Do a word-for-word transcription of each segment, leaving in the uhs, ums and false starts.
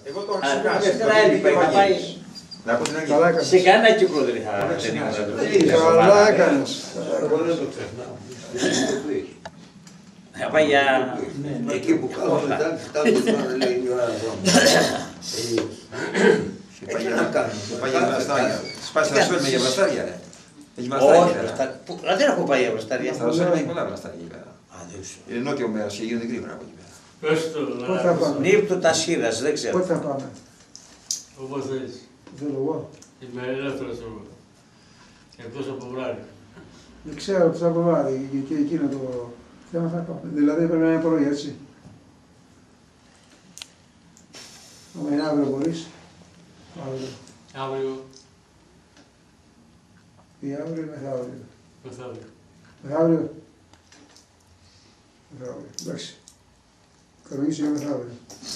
Εγώ το έχω ξεχάσει. Να πω την αλήθεια. Σε κανένα κύκλο δεν είχα. Καλά έκανες. Εγώ δεν το ξεχνάω. Θα πάει για... Εκεί που κάθομαι μετά, κοιτάζω τώρα, λέει η ώρα δρόμου. Έτσι να κάνω. Πάει για βραστάρια. Σπάσει να σφέρουμε για βραστάρια, ρε. Έχει Όχι, βραστάρια. δεν έχω πάει για βραστάρια. Θα σφέρουμε έχει πολλά βραστάρια εκεί πέρα. Είναι νότιο μέρος και γίνονται γρήγορα από εκεί πέρα. Πότε θα πάμε. Νύπτου Τασίδας, δεν ξέρω. Πότε θα πάμε. Όπως θέλεις. Θέλω εγώ. Είμαι ελεύθερος εγώ. Εκτός από βράδυ. Δεν ξέρω τι θα προβάλλει και εκείνο το θέμα θα πάμε. Δηλαδή πρέπει να είναι πρωί, έτσι. Άμα είναι αύριο μπορείς. Αύριο. Ή αύριο ή μεθαύριο. Μεθαύριο. Μεθαύριο. Μεθαύριο. Εντάξει. Κανονίσει για μεθαύριο.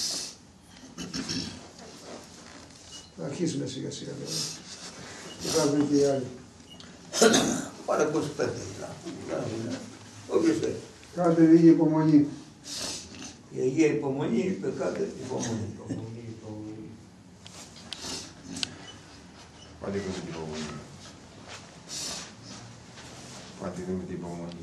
Θα αρχίσουμε σιγά σιγά τώρα. Και θα βρουν και οι άλλοι. Πάρε είκοσι πέντε. Όποιος θέλει. Κάντε λίγη υπομονή. Η Αγία υπομονή είπε κάντε υπομονή. Πάτε και την υπομονή. Πάτε δούμε την υπομονή.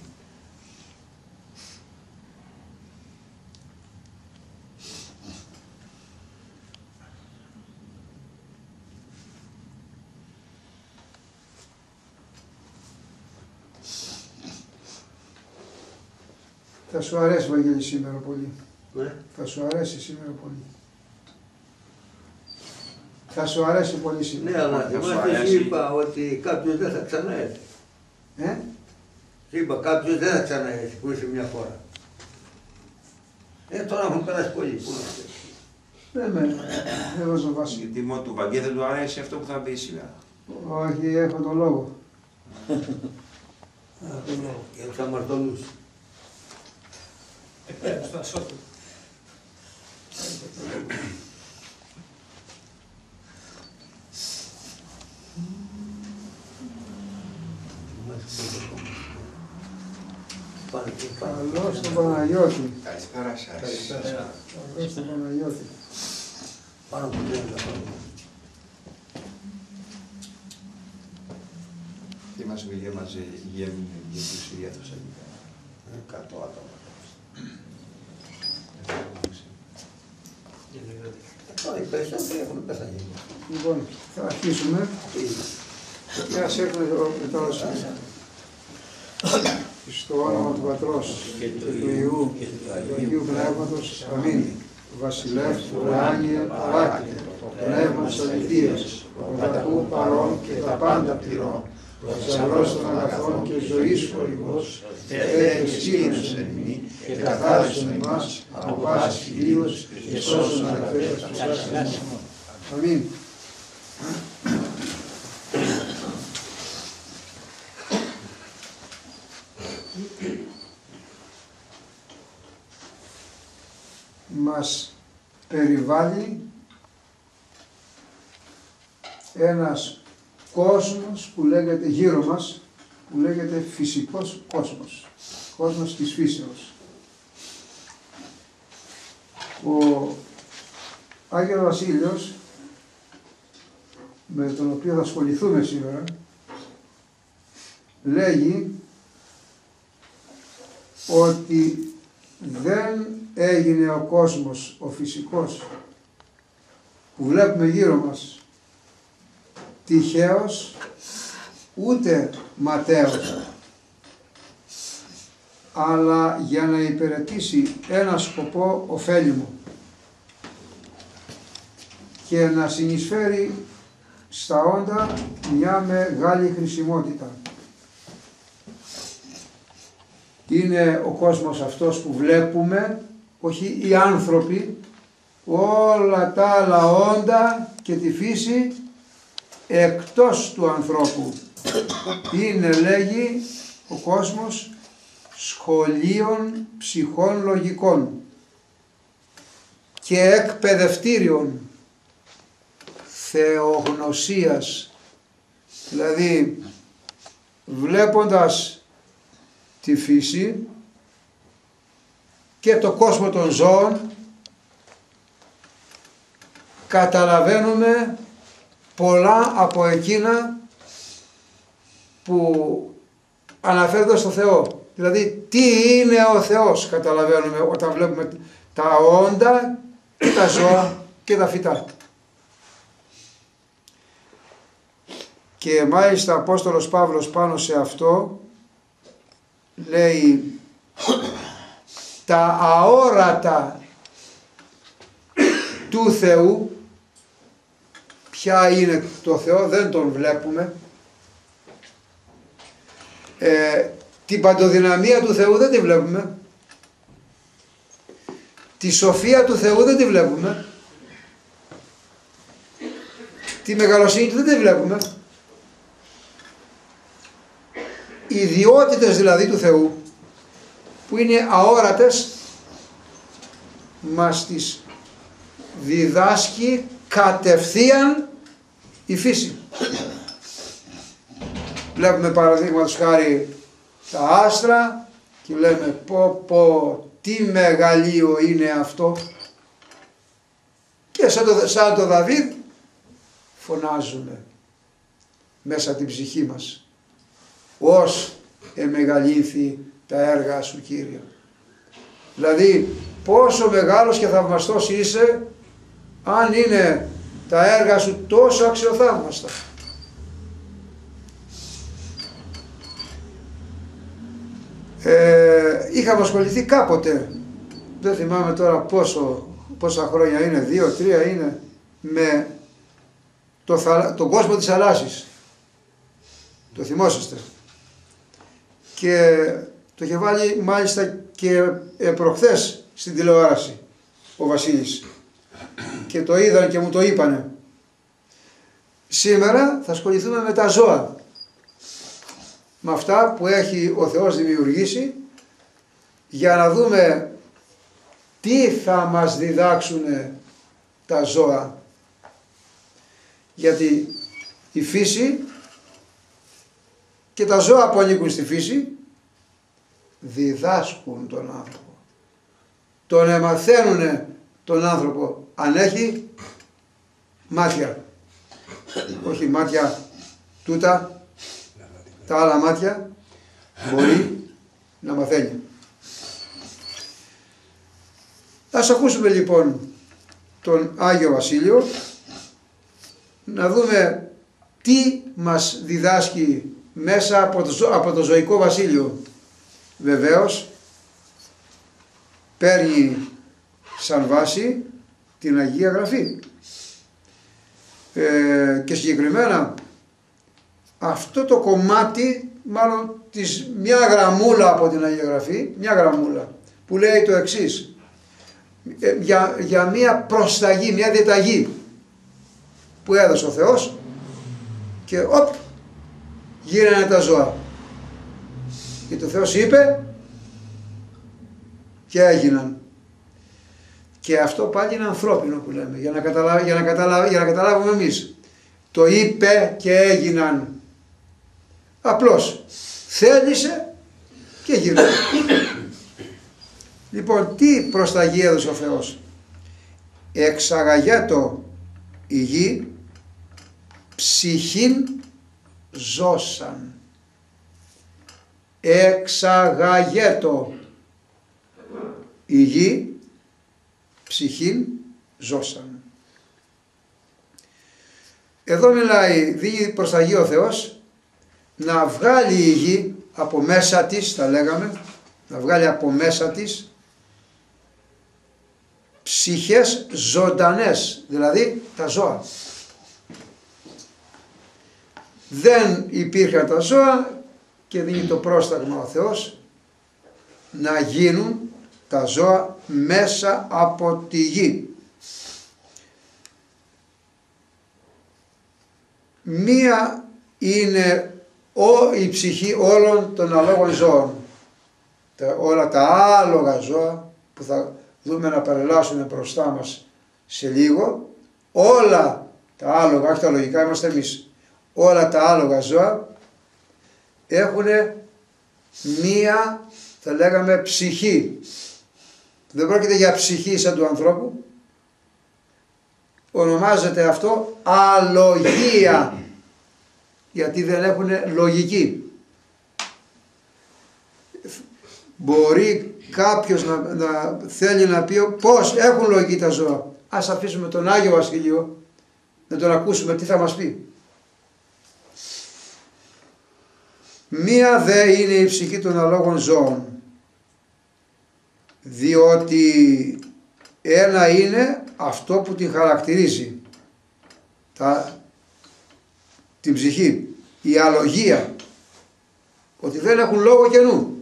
Θα σου αρέσει, Βαγγέλη, σήμερα πολύ. Ναι. Θα σου αρέσει σήμερα πολύ. Θα σου αρέσει πολύ σήμερα. Ναι, αλλά θυμάστε σου είπα ότι κάποιος δεν θα ξαναέρθει. Ε? Σου είπα κάποιος δεν θα ξαναέρθει που είσαι μια φορά. Ε, τώρα έχουν περάσει πολλοί. Πού να φταίει. Δεν με, δεν βάζω βάση. Γιατί μόνο του Βαγγέ δεν του αρέσει αυτό που θα πει σήμερα. Όχι, έχω τον λόγο. Για τους αμαρτωλούς. Καλώς τον Παναγιώτη. Καλησπέρα σας. Καλώς τον Παναγιώτη. Πάνω από τριάντα χρόνια. Τι μας βγήκε μαζί για τους ιδιαίτερους εκεί πέρα. Εκατό άτομα. Τώρα οι περισσότεροι έχουν πεθάνει. Λοιπόν, θα αρχίσουμε. Και ας έρθουμε τώρα στο όνομα του Πατρός και του Υιού και του Αγίου Πνεύματος. Αμήν. Βασιλεύ, ουράνιε, παράκλητε, το πνεύμα της αληθείας, ο πανταχού παρών και τα πάντα πληρών, προσαλός των αγαθών και ζωής χορηγός, Θεέ και σκήνες εν ημί, και καθάρισον εμάς από πάσης χιλίος και σώσον αγαθές τους ασθενείς. Αμήν. Μας περιβάλλει ένας κόσμος που λέγεται γύρω μας, που λέγεται φυσικός κόσμος, κόσμος της φύσεως. Ο Άγιος Βασίλειος, με τον οποίο θα ασχοληθούμε σήμερα, λέγει ότι δεν έγινε ο κόσμος, ο φυσικός, που βλέπουμε γύρω μας, τυχαίος, ούτε ματέος, αλλά για να υπηρετήσει ένα σκοπό ωφέλιμο και να συνεισφέρει στα όντα μια μεγάλη χρησιμότητα. Είναι ο κόσμος αυτός που βλέπουμε, όχι οι άνθρωποι, όλα τα άλλα όντα και τη φύση εκτός του ανθρώπου. Είναι, λέγει, ο κόσμος σχολείων ψυχών λογικών και εκπαιδευτήριων θεογνωσίας. Δηλαδή, βλέποντας τη φύση και το κόσμο των ζώων, καταλαβαίνουμε πολλά από εκείνα που αναφέρονται στο Θεό. Δηλαδή τι είναι ο Θεός καταλαβαίνουμε όταν βλέπουμε τα όντα και τα ζώα και τα φυτά. Και μάλιστα ο Απόστολος Παύλος πάνω σε αυτό λέει τα αόρατα του Θεού, ποια είναι το Θεό, δεν τον βλέπουμε, ε, την παντοδυναμία του Θεού δεν τη βλέπουμε, τη σοφία του Θεού δεν τη βλέπουμε, τη μεγαλοσύνη του δεν τη βλέπουμε, οι ιδιότητες δηλαδή του Θεού που είναι αόρατες μας τις διδάσκει κατευθείαν η φύση. Βλέπουμε παραδείγματος χάρη τα άστρα και λέμε πω πω τι μεγαλείο είναι αυτό, και σαν το, σαν το Δαβίδ φωνάζουμε μέσα από την ψυχή μας, ως εμεγαλύνθη τα έργα σου Κύριε. Δηλαδή πόσο μεγάλος και θαυμαστός είσαι αν είναι τα έργα σου τόσο αξιοθαύμαστα. Ε, είχαμε ασχοληθεί κάποτε, δεν θυμάμαι τώρα πόσο, πόσα χρόνια είναι, δύο, τρία είναι, με το, τον κόσμο της θαλάσσης. Το θυμόσαστε. Και το είχε βάλει μάλιστα και προχθές στην τηλεόραση ο Βασίλης και το είδαν και μου το είπανε. Σήμερα θα ασχοληθούμε με τα ζώα, με αυτά που έχει ο Θεός δημιουργήσει, για να δούμε τι θα μας διδάξουν τα ζώα. Γιατί η φύση και τα ζώα που ανήκουν στη φύση διδάσκουν τον άνθρωπο. Τον εμαθαίνουν τον άνθρωπο αν έχει μάτια. Όχι μάτια τούτα, τα άλλα μάτια μπορεί να μαθαίνει. Ας ακούσουμε λοιπόν τον Άγιο Βασίλειο, να δούμε τι μας διδάσκει μέσα από το, από το ζωικό βασίλειο. Βεβαίως παίρνει σαν βάση την Αγία Γραφή ε, και συγκεκριμένα αυτό το κομμάτι, μάλλον της, μια γραμμούλα από την Αγία Γραφή, μια γραμμούλα που λέει το εξής, ε, για, για μια προσταγή, μια διαταγή που έδωσε ο Θεός και οπ, γίνανε τα ζώα. Και ο Θεός είπε και έγιναν. Και αυτό πάλι είναι ανθρώπινο που λέμε, για να, καταλα... για να, καταλα... για να καταλάβουμε εμείς. Το είπε και έγιναν. Απλώς θέλησε και γίνανε. Λοιπόν, τι προσταγή έδωσε ο Θεός? Εξαγαγέτο η γη ψυχήν ζώσαν. Εξαγαγέτο η γη ψυχήν ζώσαν. Εδώ μιλάει, δίνει προσταγή ο Θεός να βγάλει η γη από μέσα της, τα λέγαμε, να βγάλει από μέσα της ψυχές ζωντανές, δηλαδή τα ζώα. Δεν υπήρχαν τα ζώα και δίνει το πρόσταγμα ο Θεός να γίνουν τα ζώα μέσα από τη γη. Μία είναι ο, η ψυχή όλων των αλόγων ζώων. Τα, όλα τα άλογα ζώα που θα δούμε να παρελάσουν μπροστά μας σε λίγο, όλα τα άλογα, όχι τα λογικά είμαστε εμείς, όλα τα άλογα ζώα έχουν μία, θα λέγαμε, ψυχή. Δεν πρόκειται για ψυχή σαν του ανθρώπου, ονομάζεται αυτό αλογία, γιατί δεν έχουν λογική. Μπορεί κάποιος να, να θέλει να πει πώς έχουν λογική τα ζώα. Ας αφήσουμε τον Άγιο Βασίλειο να τον ακούσουμε τι θα μας πει. Μία δε είναι η ψυχή των αλόγων ζώων, διότι ένα είναι αυτό που την χαρακτηρίζει, τα, την ψυχή, η αλογία, ότι δεν έχουν λόγο και νου.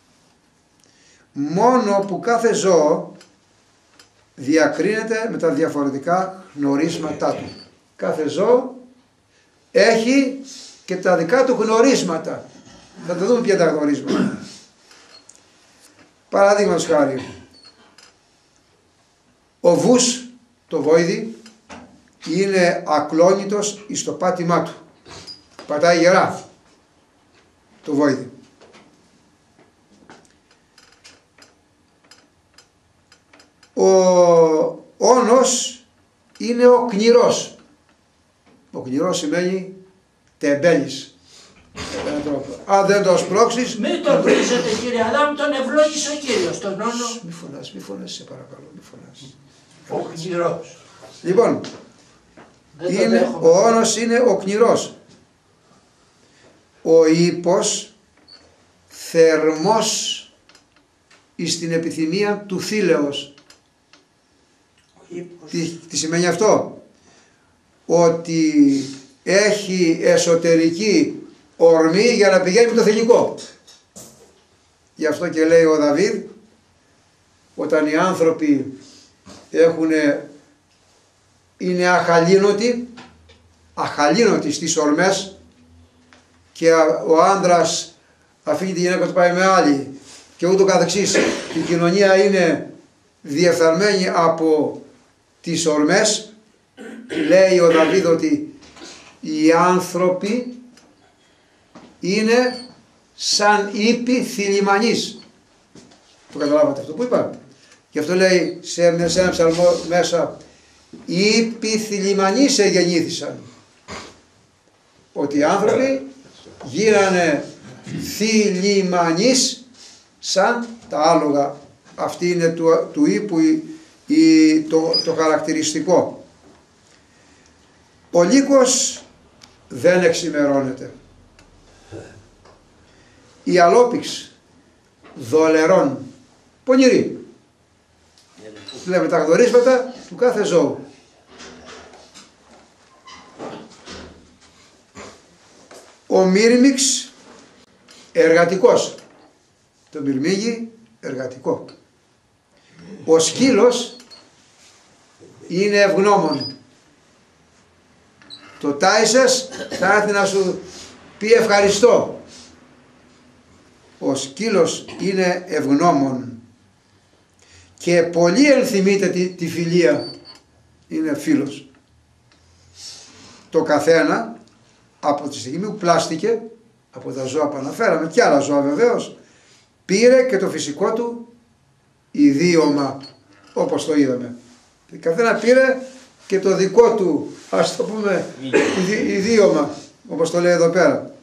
Μόνο που κάθε ζώο διακρίνεται με τα διαφορετικά γνωρίσματά του. Κάθε ζώο έχει και τα δικά του γνωρίσματα. Θα τα δούμε ποια τα γνωρίσματα. Παράδειγματος χάρη, ο βούς, το βόηδι, είναι ακλόνητος εις το πάτημά του. Πατάει γερά το βόηδι. Ο όνος είναι ο κνηρός. Ο κνηρός σημαίνει τεμπέλης. Αν δεν το σπρώξεις... Μην το βρίζετε κύριε Αδάμ, τον ευλόγησε ο Κύριος, τον όνο. Μη φωνάς, μη φωνάς, σε παρακαλώ, μη φωνάς. Ο κνηρός. Λοιπόν, είναι, ο όνος είναι ο κνηρός. Ο ύπος θερμός εις την επιθυμία του θήλεως. Τι, τι σημαίνει αυτό? Ότι έχει εσωτερική ορμή για να πηγαίνει με το θηλυκό. Γι' αυτό και λέει ο Δαβίδ, όταν οι άνθρωποι έχουνε, είναι αχαλήνωτοι, αχαλήνωτοι στις ορμές, και ο άνδρας αφήνει τη γυναίκα του πάει με άλλη και ούτω καθεξής, η κοινωνία είναι διεφθαρμένη από τις ορμές, λέει ο Δαβίδ ότι οι άνθρωποι είναι σαν ύπη θηλυμανής. Το καταλάβατε αυτό που είπα? Γι' αυτό λέει σε, σε ένα ψαλμό μέσα, ύπη θηλυμανής εγεννήθησαν. Ότι οι άνθρωποι γίνανε θηλυμανείς σαν τα άλογα. Αυτή είναι του, του ύπου η, η, το, το χαρακτηριστικό. Ο λύκος δεν εξημερώνεται. Η αλόπιξ δολερών, πονηρή. Λέμε τα γνωρίσματα του κάθε ζώου. Ο μύρμηξ εργατικός. Το μυρμήγι εργατικό. Ο σκύλος είναι ευγνώμων. Το τάισες θα έρθει να σου πει ευχαριστώ. Ο σκύλος είναι ευγνώμων και πολύ ενθυμείται τη, τη φιλία, είναι φίλος. Το καθένα από τη στιγμή που πλάστηκε, από τα ζώα που αναφέραμε και άλλα ζώα βεβαίως, πήρε και το φυσικό του ιδίωμα, όπως το είδαμε. Το καθένα πήρε και το δικό του, ας το πούμε, ιδίωμα, όπως το λέει εδώ πέρα.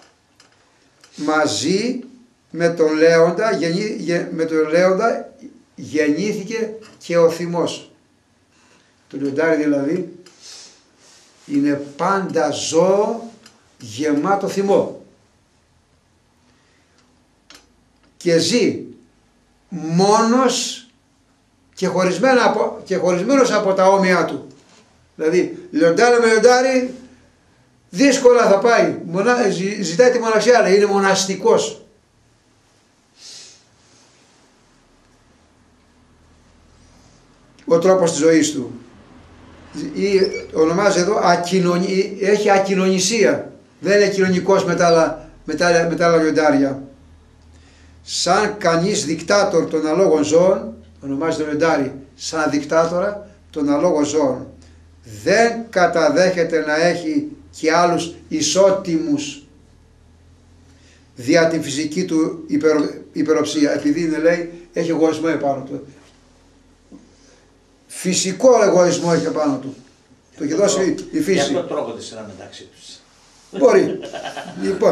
Μαζί με τον Λέοντα, γεννή, με τον Λέοντα γεννήθηκε και ο θυμός. Το λιοντάρι δηλαδή είναι πάντα ζώο γεμάτο θυμό και ζει μόνος και, χωρισμένα από, και χωρισμένος από τα όμοιά του. Δηλαδή λιοντάρι με λιοντάρι δύσκολα θα πάει, Μονα, ζη, ζητάει τη μοναξιά, αλλά είναι μοναστικός. Ο τρόπος της ζωής του. Ή, ονομάζει εδώ ακοινωνι, έχει ακοινωνισία, δεν είναι κοινωνικός με τα άλλα, με τα, με τα άλλα λιοντάρια. Σαν κανείς δικτάτορ των αλόγων ζώων, ονομάζει το λιοντάρι σαν δικτάτορα των αλόγων ζώων, δεν καταδέχεται να έχει και άλλους ισότιμους δια την φυσική του υπερο, υπεροψία, επειδή είναι, λέει, έχει εγωισμό επάνω του. Φυσικό εγωισμό έχει επάνω του. Το έχει δώσει η φύση. Γι' αυτό τρώγονται σε ένα μεταξύ τους. Μπορεί. Λοιπόν,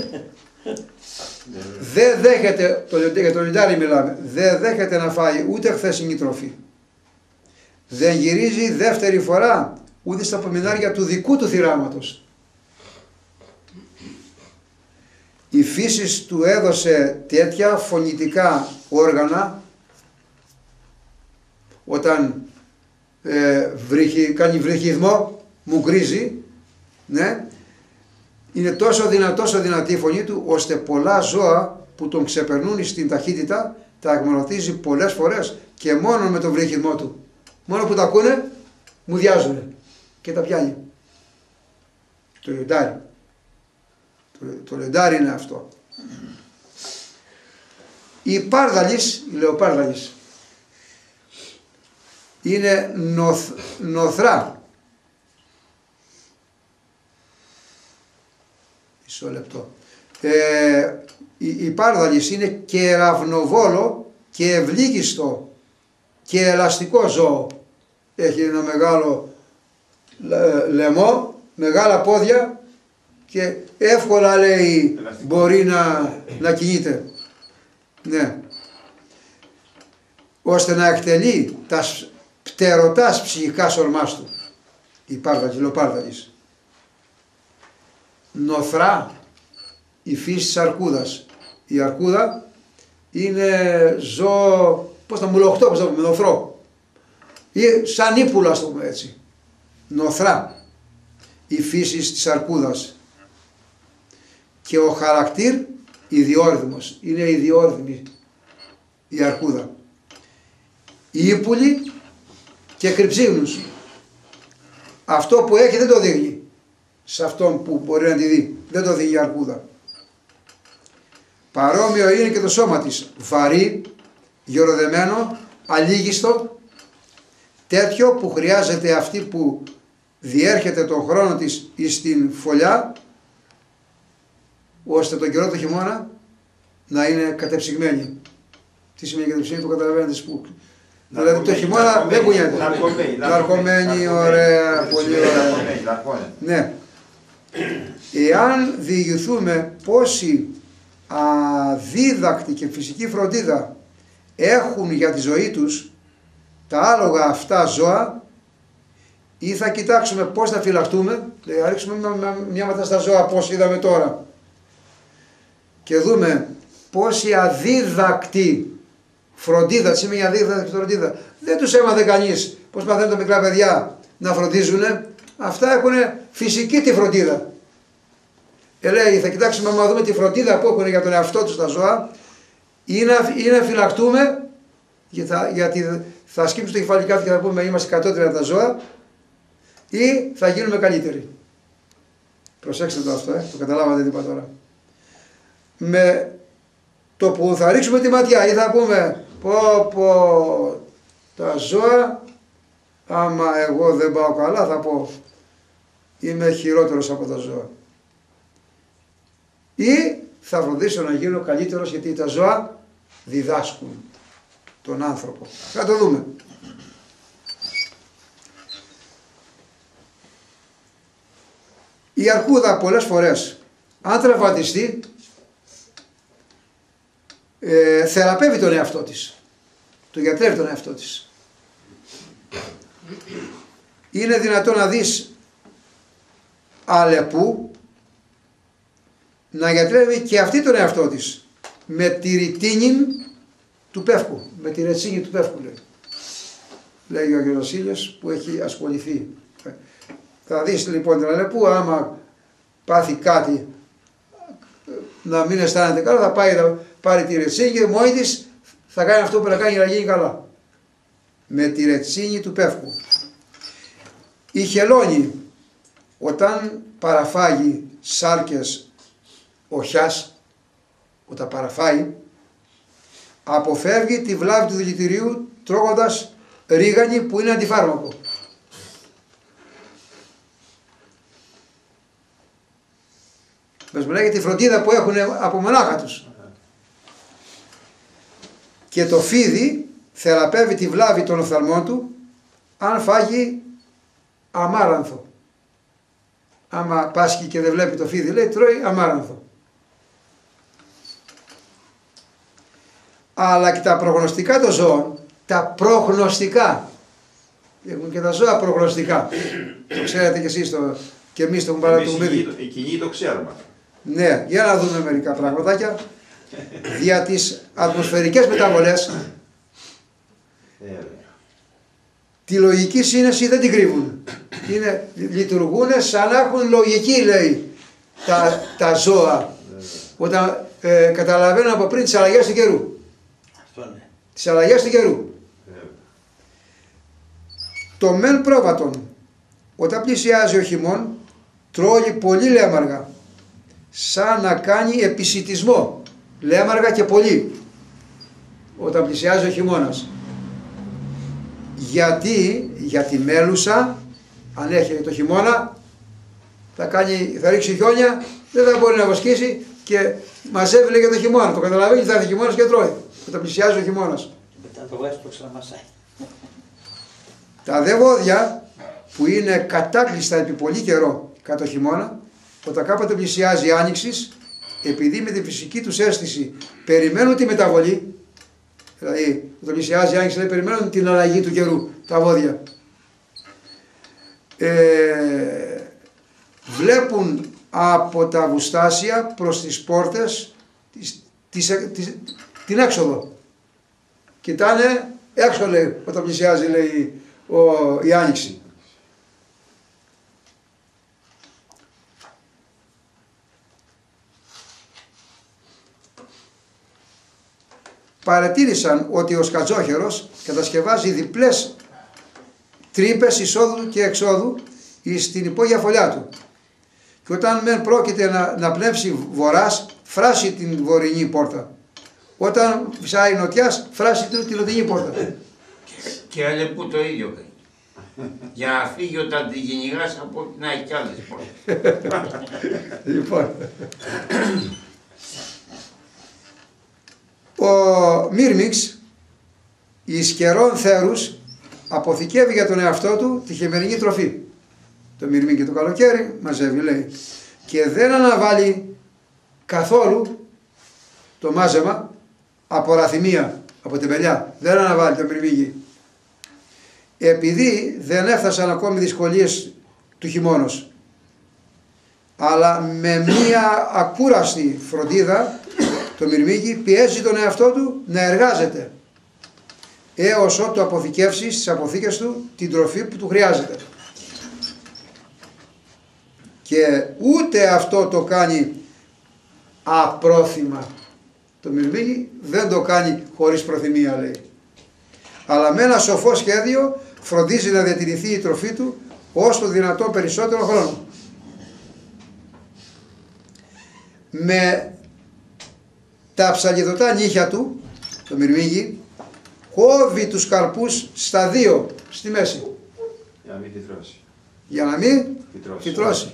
δεν δέχεται, το, για το λιοντάρι μιλάμε, δεν δέχεται να φάει ούτε χθεσινή τροφή. Δεν γυρίζει δεύτερη φορά ούτε στα απομεινάρια του δικού του θυράματος. Η φύση του έδωσε τέτοια φωνητικά όργανα όταν ε, βρύχει, κάνει βρυχισμό, μου γκρίζει, ναι, είναι τόσο δυνατό, τόσο δυνατή η φωνή του, ώστε πολλά ζώα που τον ξεπερνούν στην ταχύτητα τα αγμονωτίζει πολλές φορές και μόνο με τον βρυχισμό του. Μόνο που τα ακούνε, μου διάζουν και τα πιάνει. Το λιοντάρι. Το, το λιοντάρι είναι αυτό. Η πάρδαλης, η λεοπάρδαλης, είναι νοθ, νοθρά. Μισό λεπτό. Ε, η, η πάρδαλης είναι κεραυνοβόλο και ευλίγιστο και ελαστικό ζώο. Έχει ένα μεγάλο λε, λαιμό, μεγάλα πόδια και εύκολα, λέει, μπορεί να, να κινείται. Ναι. Ώστε να εκτελεί τα πτερωτάς ψυχικά σορμάς του. Η πάρδαλης, η λεοπάρδαλης. Νοθρά, η φύση της αρκούδας. Η αρκούδα είναι ζώο, πώς θα μουλοχτώ, πώς θα πούμε, νοθρό. Ή σαν ύπουλα, ας το πούμε έτσι. Νοθρά, η φύση της αρκούδας. Και ο χαρακτήρ ιδιόρυθμος. Είναι ιδιόρυθμη η αρκούδα. Η ύπουλη και κρυψίγνους. Αυτό που έχει δεν το δείχνει σε αυτόν που μπορεί να τη δει. Δεν το δείχνει η αρκούδα. Παρόμοιο είναι και το σώμα της. Βαρύ, γεροδεμένο, αλίγιστο, τέτοιο που χρειάζεται αυτή που διέρχεται τον χρόνο της στην φωλιά, ώστε τον καιρό του χειμώνα να είναι κατεψυγμένη. Τι σημαίνει κατεψυγμένη, το καταλαβαίνετε που. Δηλαδή το χειμώνα δεν κουνιέται. Ναρκωμένη, ωραία, πολύ ωραία. Ναι. Εάν διηγηθούμε πόσοι αδίδακτη και φυσική φροντίδα έχουν για τη ζωή τους τα άλογα αυτά ζώα, ή θα κοιτάξουμε πώς θα φυλαχτούμε, δηλαδή θα ρίξουμε μια ματιά στα ζώα πώς είδαμε τώρα και δούμε πόση αδίδακτη φροντίδα, τι σημαίνει αδίδακτη φροντίδα, δεν τους έμαθε κανείς πώς μαθαίνουν τα μικρά παιδιά να φροντίζουνε, αυτά έχουν φυσική τη φροντίδα. Ε, λέει, θα κοιτάξουμε να δούμε τη φροντίδα που έχουν για τον εαυτό τους τα ζώα ή να, ή να φυλαχτούμε, γιατί θα, γιατί θα ασκήσουμε το κεφάλι κάτω και θα πούμε είμαστε κατώτερα τα ζώα, ή θα γίνουμε καλύτεροι. Προσέξτε το αυτό, ε, το καταλάβατε τι είπα τώρα. Με το που θα ρίξουμε τη ματιά ή θα πούμε πω πω τα ζώα, άμα εγώ δεν πάω καλά θα πω είμαι χειρότερος από τα ζώα. Ή θα φροντίσω να γίνω καλύτερος γιατί τα ζώα διδάσκουν τον άνθρωπο. Θα το δούμε. Η αρκούδα πολλές φορές αν τραυματιστεί ε, θεραπεύει τον εαυτό της. Το γιατρεύει τον εαυτό της. Είναι δυνατό να δεις αλεπού να γιατρεύει και αυτή τον εαυτό της με τη ρητίνη του πεύκου, με τη ρετσίνη του πεύκου λέει. Λέγει ο Άγιος Βασίλειος που έχει ασχοληθεί. Θα δεις λοιπόν την αλεπού, άμα πάθει κάτι να μην αισθάνεται καλά, θα πάει να πάρει τη ρετσίνη και μόνη της θα κάνει αυτό που να κάνει για να γίνει καλά. Με τη ρετσίνη του πεύκου. Η χελώνη όταν παραφάγει σάρκες οχιάς, όταν παραφάει, αποφεύγει τη βλάβη του δηλητηρίου τρώγοντας ρίγανη που είναι αντιφάρμακο. Μας μιλάει για τη φροντίδα που έχουν από μονάχα τους. Και το φίδι θεραπεύει τη βλάβη των οφθαλμών του αν φάγει αμάρανθο. Άμα πάσχει και δεν βλέπει το φίδι, λέει, τρώει αμάρανθο. Αλλά και τα προγνωστικά των ζώων, τα προγνωστικά, έχουν και τα ζώα προγνωστικά. Το ξέρετε κι εσείς το, και εμείς το έχουμε παρατηρήσει. Οι κοινοί το ξέρουμε. Ναι, για να δούμε μερικά πραγματάκια. Δια τις ατμοσφαιρικές μεταβολές, τη λογική σύνεση δεν την κρύβουν. Είναι, λειτουργούν σαν να έχουν λογική, λέει, τα, τα ζώα. Όταν ε, καταλαβαίνουν από πριν τις αλλαγές του καιρού. Αυτό ναι. Τις αλλαγές του καιρού. Το μεν πρόβατον, όταν πλησιάζει ο χειμών, τρώει πολύ λέμαργα, σαν να κάνει επισιτισμό. Λέμαργα και πολύ, όταν πλησιάζει ο χειμώνας. Γιατί, για τη μέλουσα, αν έχει το χειμώνα, θα, κάνει, θα ρίξει χιόνια, δεν θα μπορεί να βοσκήσει και μαζεύει, λέει, για το χειμώνα. Το καταλαβαίνει, θα έρθει χειμώνας και τρώει, όταν πλησιάζει ο χειμώνας. Και μετά το βάζει το ξαναμασάει. Τα δε βόδια που είναι κατάκλειστα επί πολύ καιρό κατά χειμώνα, όταν κάποτε πλησιάζει η άνοιξης, επειδή με τη φυσική τους αίσθηση περιμένουν τη μεταβολή, δηλαδή όταν πλησιάζει η άνοιξη, δηλαδή, περιμένουν την αλλαγή του καιρού, τα βόδια, ε, βλέπουν από τα βουστάσια προς τις πόρτες της, της, της, την έξοδο. Κοιτάνε έξω, λέει, όταν πλησιάζει, λέει, ο, η άνοιξη. Παρατήρησαν ότι ο σκατζόχερος κατασκευάζει διπλές τρύπες εισόδου και εξόδου στην υπόγεια φωλιά του. Και όταν μεν πρόκειται να, να πνεύσει βορράς, φράσει την βορεινή πόρτα. Όταν φυσάει νοτιάς, φράσει την νοτινή πόρτα. Και Αλεπού το ίδιο κάνει. Για να φύγει όταν τη κυνηγάς από να έχει κι άλλες πόρτες. Λοιπόν. Ο Μύρμιξ, εις καιρών θέρους, αποθηκεύει για τον εαυτό του τη χειμερινή τροφή. Το Μύρμιξ και το καλοκαίρι μαζεύει, λέει, και δεν αναβάλει καθόλου το μάζεμα από ραθυμία, από τεμπελιά. Δεν αναβάλει το Μύρμιξ. Επειδή δεν έφτασαν ακόμη δυσκολίες του χειμώνος, αλλά με μία ακούραστη φροντίδα, το μυρμήγκι πιέζει τον εαυτό του να εργάζεται έως ότου αποθηκεύσει στις αποθήκες του την τροφή που του χρειάζεται. Και ούτε αυτό το κάνει απρόθυμα. Το μυρμήγκι δεν το κάνει χωρίς προθυμία, λέει. Αλλά με ένα σοφό σχέδιο φροντίζει να διατηρηθεί η τροφή του όσο το δυνατόν περισσότερο χρόνο. Με τα ψαλιδωτά νύχια του, το μυρμήγκι, κόβει τους καρπούς στα δύο, στη μέση. Για να μην φυτρώσει. Για να μην Φυτρώσει. φυτρώσει.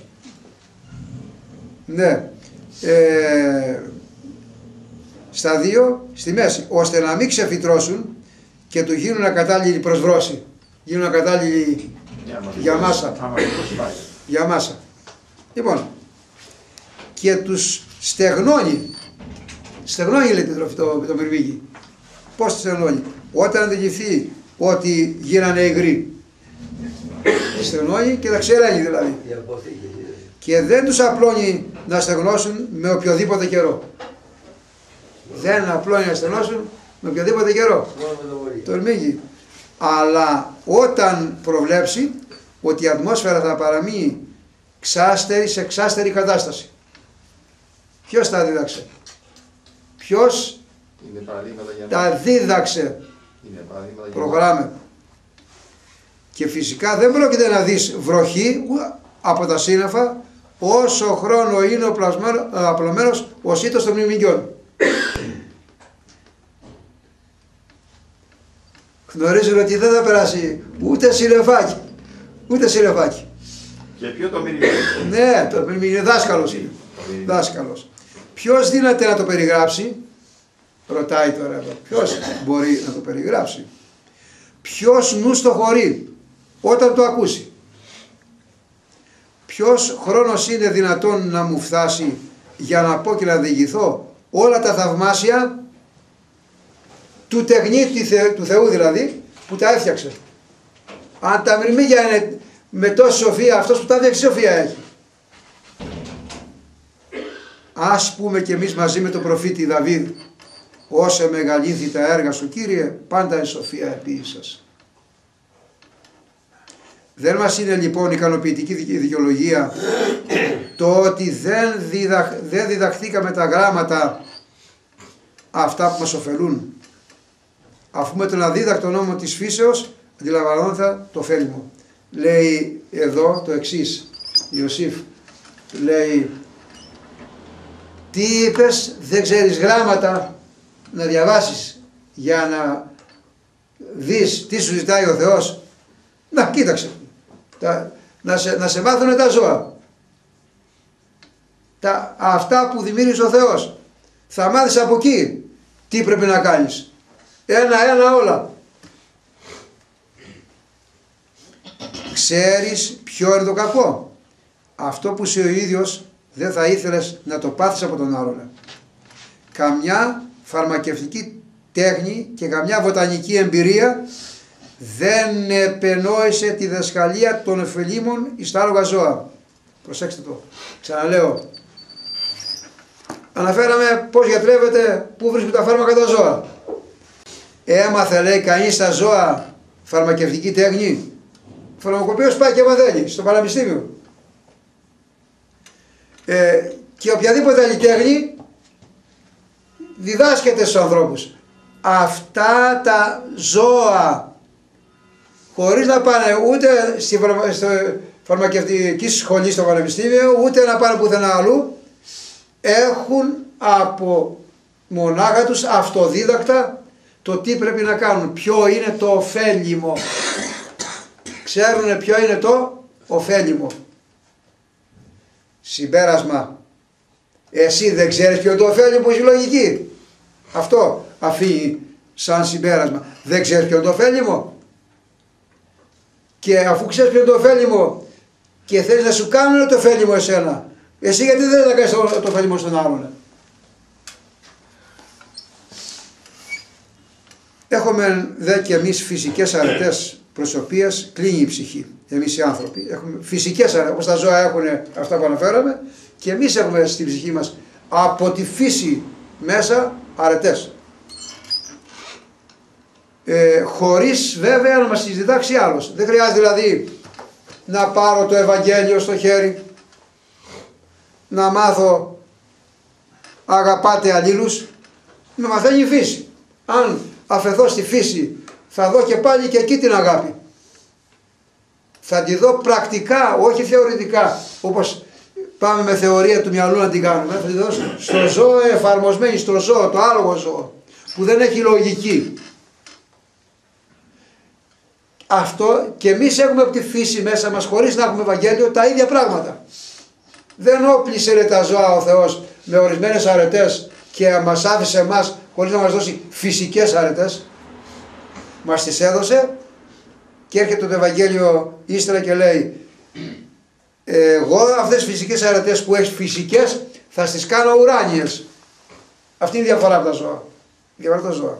Ναι. Ε, στα δύο, στη μέση, ώστε να μην ξεφυτρώσουν και του γίνουν ακατάλληλοι προσβρώση. Γίνουν ακατάλληλοι για μάσα. Για μάσα. Λοιπόν, και τους στεγνώνει. Στεγνώνει, λέει, την τροφή το, το μυρμήγκι. Πώς στεγνώνει? Όταν αντιληφθεί ότι γίνανε υγροί. Στεγνώνει και τα ξεραίνει, δηλαδή. Και δεν τους απλώνει να στεγνώσουν με οποιοδήποτε καιρό. Δεν απλώνει να στεγνώσουν με οποιοδήποτε καιρό. Το μυρμήγκι. Αλλά όταν προβλέψει ότι η ατμόσφαιρα θα παραμείνει ξάστερη σε ξάστερη κατάσταση. Ποιος τα δίδαξε? Ποιος τα δίδαξε? Προχωράμε. Και φυσικά δεν πρόκειται να δεις βροχή από τα σύννεφα όσο χρόνο είναι ο απλωμένος ο σύτος των μνημικιών. Γνωρίζουν ότι δεν θα περάσει ούτε σύννεφάκι, ούτε σύννεφάκι. Και ποιο το μήνυμα? Ναι, το μήνυμα είναι δάσκαλος είναι. Δάσκαλος. Ποιος δύναται να το περιγράψει? Ρωτάει τώρα εδώ. Ποιος μπορεί να το περιγράψει? Ποιος νους το χωρεί όταν το ακούσει? ποιος χρόνος είναι δυνατόν να μου φτάσει για να πω και να διηγηθώ όλα τα θαυμάσια του τεχνίτη του Θεού δηλαδή που τα έφτιαξε. Αν τα μυρμήγκια είναι με τόση σοφία, αυτός που τα έφτιαξε σοφία έχει. Ας πούμε και εμείς μαζί με τον προφήτη Δαβίδ, όσε μεγαλύνθη τα έργα σου Κύριε, πάντα η σοφία επίησας. Δεν μας είναι λοιπόν ικανοποιητική δικαιολογία το ότι δεν, διδαχ, δεν διδαχθήκαμε τα γράμματα αυτά που μας ωφελούν. Αφού με τον αδίδακτο νόμο της φύσεως αντιλαμβανόμεθα το ωφέλιμο. Λέει εδώ το εξής, Ιωσήφ, λέει τι είπες, δεν ξέρεις γράμματα να διαβάσεις για να δεις τι σου ζητάει ο Θεός. Να κοίταξε, τα, να, σε, να σε μάθουν τα ζώα, τα, αυτά που δημιούργησε ο Θεός. Θα μάθεις από εκεί τι πρέπει να κάνεις. Ένα-ένα όλα. Ξέρεις ποιο είναι το κακό? Αυτό που εσύ ο ίδιος δεν θα ήθελες να το πάθεις από τον άλλον. Καμιά φαρμακευτική τέχνη και καμιά βοτανική εμπειρία δεν επενόησε τη διδασκαλία των ωφελήμων εις τα άλογα ζώα. Προσέξτε το. Ξαναλέω. Αναφέραμε πώς γιατρεύεται, πού βρίσκουν τα φάρμακα τα ζώα. Έμαθε λέει κανείς τα ζώα φαρμακευτική τέχνη? Ο φαρμακοποιός πάει και μαθαίνει στο πανεπιστήμιο. Ε, και οποιαδήποτε άλλη τέχνη διδάσκεται στους ανθρώπους. Αυτά τα ζώα, χωρίς να πάνε ούτε στη φαρμακευτική σχολή στο πανεπιστήμιο, ούτε να πάνε πουθενά αλλού, έχουν από μονάχα τους αυτοδίδακτα το τι πρέπει να κάνουν, ποιο είναι το ωφέλιμο. Ξέρουν ποιο είναι το ωφέλιμο. Συμπέρασμα, εσύ δεν ξέρεις ποιο είναι το ωφέλιμο, η λογική. Αυτό αφήνει σαν συμπέρασμα. Δεν ξέρεις ποιο είναι το ωφέλιμο. Και αφού ξέρεις ποιο είναι το ωφέλιμο και θέλεις να σου κάνουν το ωφέλιμο εσένα, εσύ γιατί δεν θα κάνεις το, το ωφέλιμο στον άλλον? Έχουμε δε και εμείς φυσικές αρετές προς οποίες κλείνει η ψυχή. Εμείς οι άνθρωποι έχουμε φυσικές αρετές, όπως τα ζώα έχουν αυτά που αναφέραμε, και εμείς έχουμε στην ψυχή μας από τη φύση μέσα αρετές. Ε, χωρίς βέβαια να μας τις διδάξει άλλος. Δεν χρειάζεται δηλαδή να πάρω το Ευαγγέλιο στο χέρι, να μάθω αγαπάτε αλλήλους. Με μαθαίνει η φύση. Αν αφαιθώ στη φύση θα δω και πάλι και εκεί την αγάπη. Θα τη δω πρακτικά, όχι θεωρητικά, όπως πάμε με θεωρία του μυαλού να την κάνουμε. Θα τη δω στο ζώο, εφαρμοσμένη στο ζώο, το άλογο ζώο, που δεν έχει λογική. Αυτό και εμείς έχουμε από τη φύση μέσα μας, χωρίς να έχουμε Ευαγγέλιο, τα ίδια πράγματα. Δεν όπλησε ρε, τα ζώα ο Θεός με ορισμένες αρετές και μας άφησε εμάς χωρίς να μας δώσει φυσικές αρετές. Μας τις έδωσε και έρχεται το Ευαγγέλιο ύστερα και λέει εγώ αυτές τις φυσικές αρετές που έχεις φυσικές θα τις κάνω ουράνιες. Αυτή είναι η διαφορά από τα ζώα. Διαφορά από τα ζώα.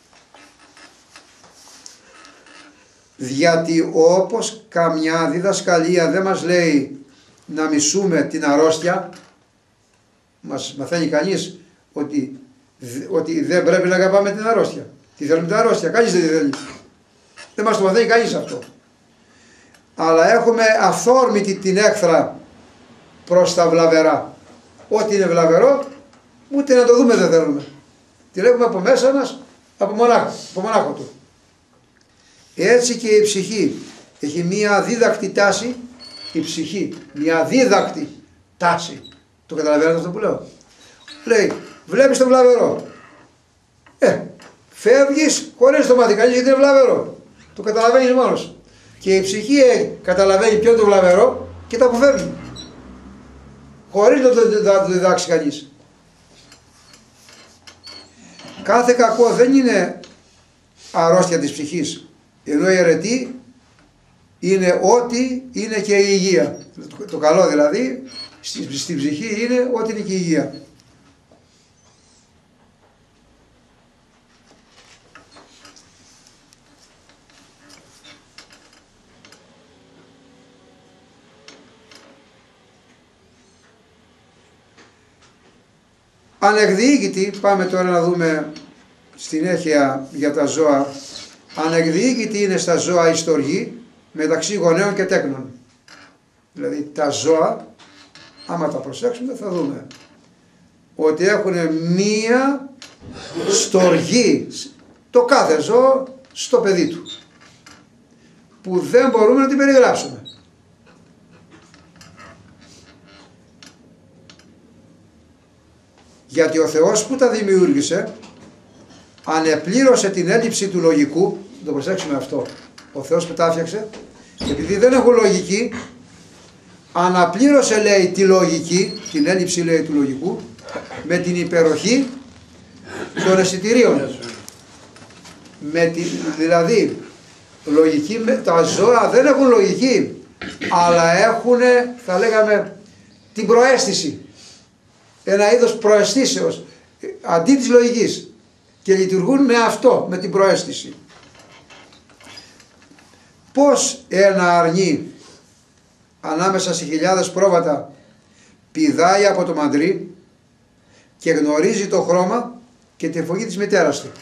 Γιατί όπως καμιά διδασκαλία δεν μας λέει να μισούμε την αρρώστια, μας μαθαίνει κανείς ότι, ότι δεν πρέπει να αγαπάμε την αρρώστια. Τι θέλουμε την αρρώστια, κανείς δεν τη θέλει. Δεν μας το μαθαίνει κανείς αυτό. Αλλά έχουμε αυθόρμητη την έχθρα προς τα βλαβερά. Ό,τι είναι βλαβερό, ούτε να το δούμε δεν θέλουμε. Τη λέγουμε από μέσα μας, από μονάχο, από μονάχο του. Έτσι και η ψυχή έχει μία αδίδακτη τάση, η ψυχή, μία αδίδακτη τάση. Το καταλαβαίνετε αυτό που λέω? Λέει, βλέπεις το βλαβερό. Ε, φεύγεις χωρίς το μάθει κανείς γιατί είναι βλαβερό. Το καταλαβαίνεις μόνος. Και η ψυχή ε, καταλαβαίνει ποιο είναι το βλαβερό και τα αποφεύγει. Χωρίς να το, το, το διδάξει κανείς. Κάθε κακό δεν είναι αρρώστια της ψυχής. Ενώ η αιρετή είναι ότι είναι και η υγεία. Το, το καλό δηλαδή στην στη ψυχή είναι ότι είναι και η υγεία. Ανεκδιοίκητη, πάμε τώρα να δούμε στην έχεια για τα ζώα. Ανεκδιοίκητη είναι στα ζώα η στοργή μεταξύ γονέων και τέκνων. Δηλαδή τα ζώα, άμα τα προσέξουμε θα δούμε ότι έχουν μία στοργή, το κάθε ζώο στο παιδί του, που δεν μπορούμε να την περιγράψουμε. Γιατί ο Θεός που τα δημιούργησε ανεπλήρωσε την έλλειψη του λογικού, το προσέξουμε αυτό, ο Θεός που τα έφτιαξε, επειδή δεν έχουν λογική, αναπλήρωσε λέει τη λογική, την έλλειψη λέει του λογικού, με την υπεροχή των αισθητηρίων. Με τη, δηλαδή, λογική, τα ζώα δεν έχουν λογική, αλλά έχουν, θα λέγαμε, την προαίσθηση. Ένα είδος προαισθήσεως, αντί της λογικής, και λειτουργούν με αυτό, με την προαίσθηση. Πώς ένα αρνί ανάμεσα σε χιλιάδες πρόβατα πηδάει από το μαντρί και γνωρίζει το χρώμα και τη φωγή της μητέρας του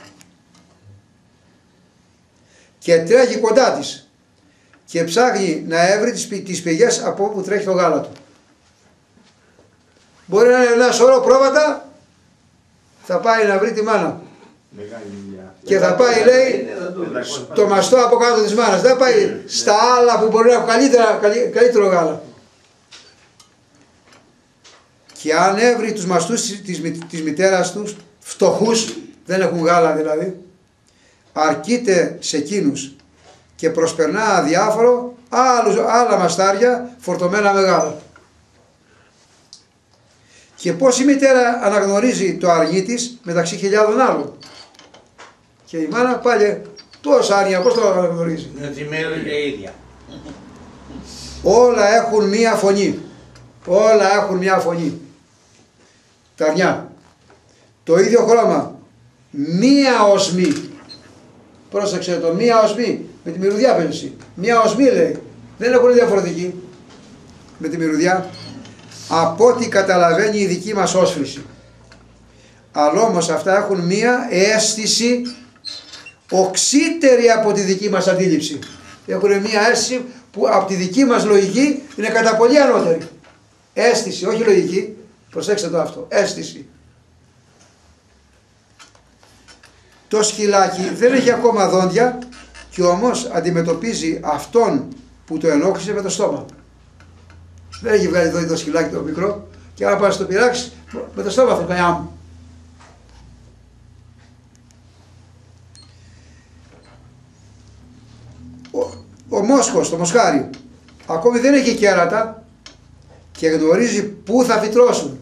και τρέχει κοντά της και ψάχνει να έβρει τις, τις πηγές από όπου τρέχει το γάλα του. Μπορεί να είναι ένα σωρό πρόβατα, θα πάει να βρει τη μάνα και θα πάει λέει στο μαστό από κάτω της μάνας, δεν πάει στα άλλα που μπορεί να έχουν καλύτερα, καλύτερο γάλα. Και αν έβρει τους μαστούς της, της μητέρας τους, φτωχούς, δεν έχουν γάλα δηλαδή, αρκείται σε εκείνους και προσπερνά αδιάφορο άλλους, άλλα μαστάρια φορτωμένα με γάλα. Και πώς η μητέρα αναγνωρίζει το αρνί της μεταξύ χιλιάδων άλλων. Και η μάνα πάλι τόσα άρνια, πώς το αναγνωρίζει. Να τη μέρα είναι ίδια. Όλα έχουν μία φωνή. Όλα έχουν μία φωνή. Τα αρνιά. Το ίδιο χρώμα. Μία οσμή. Πρόσεξε το, μία οσμή. Με τη μυρωδιά παίζει. Μία οσμή λέει. Δεν έχουν διαφορετική. Με τη μυρωδιά. Από ό,τι καταλαβαίνει η δική μας όσφρηση. Αλλά όμως αυτά έχουν μία αίσθηση οξύτερη από τη δική μας αντίληψη. Έχουν μία αίσθηση που από τη δική μας λογική είναι κατά πολύ ανώτερη. Αίσθηση, όχι λογική. Προσέξτε το αυτό. Αίσθηση. Το σκυλάκι δεν έχει ακόμα δόντια και όμως αντιμετωπίζει αυτόν που το ενόχλησε με το στόμα. Δεν έχει βγάλει δόντια το σκυλάκι το μικρό και άμα πας το πειράξει με το στόμα θα κάνει άμμο. Ο, ο μόσχος, το μοσχάρι, ακόμη δεν έχει κέρατα και γνωρίζει πού θα φυτρώσουν.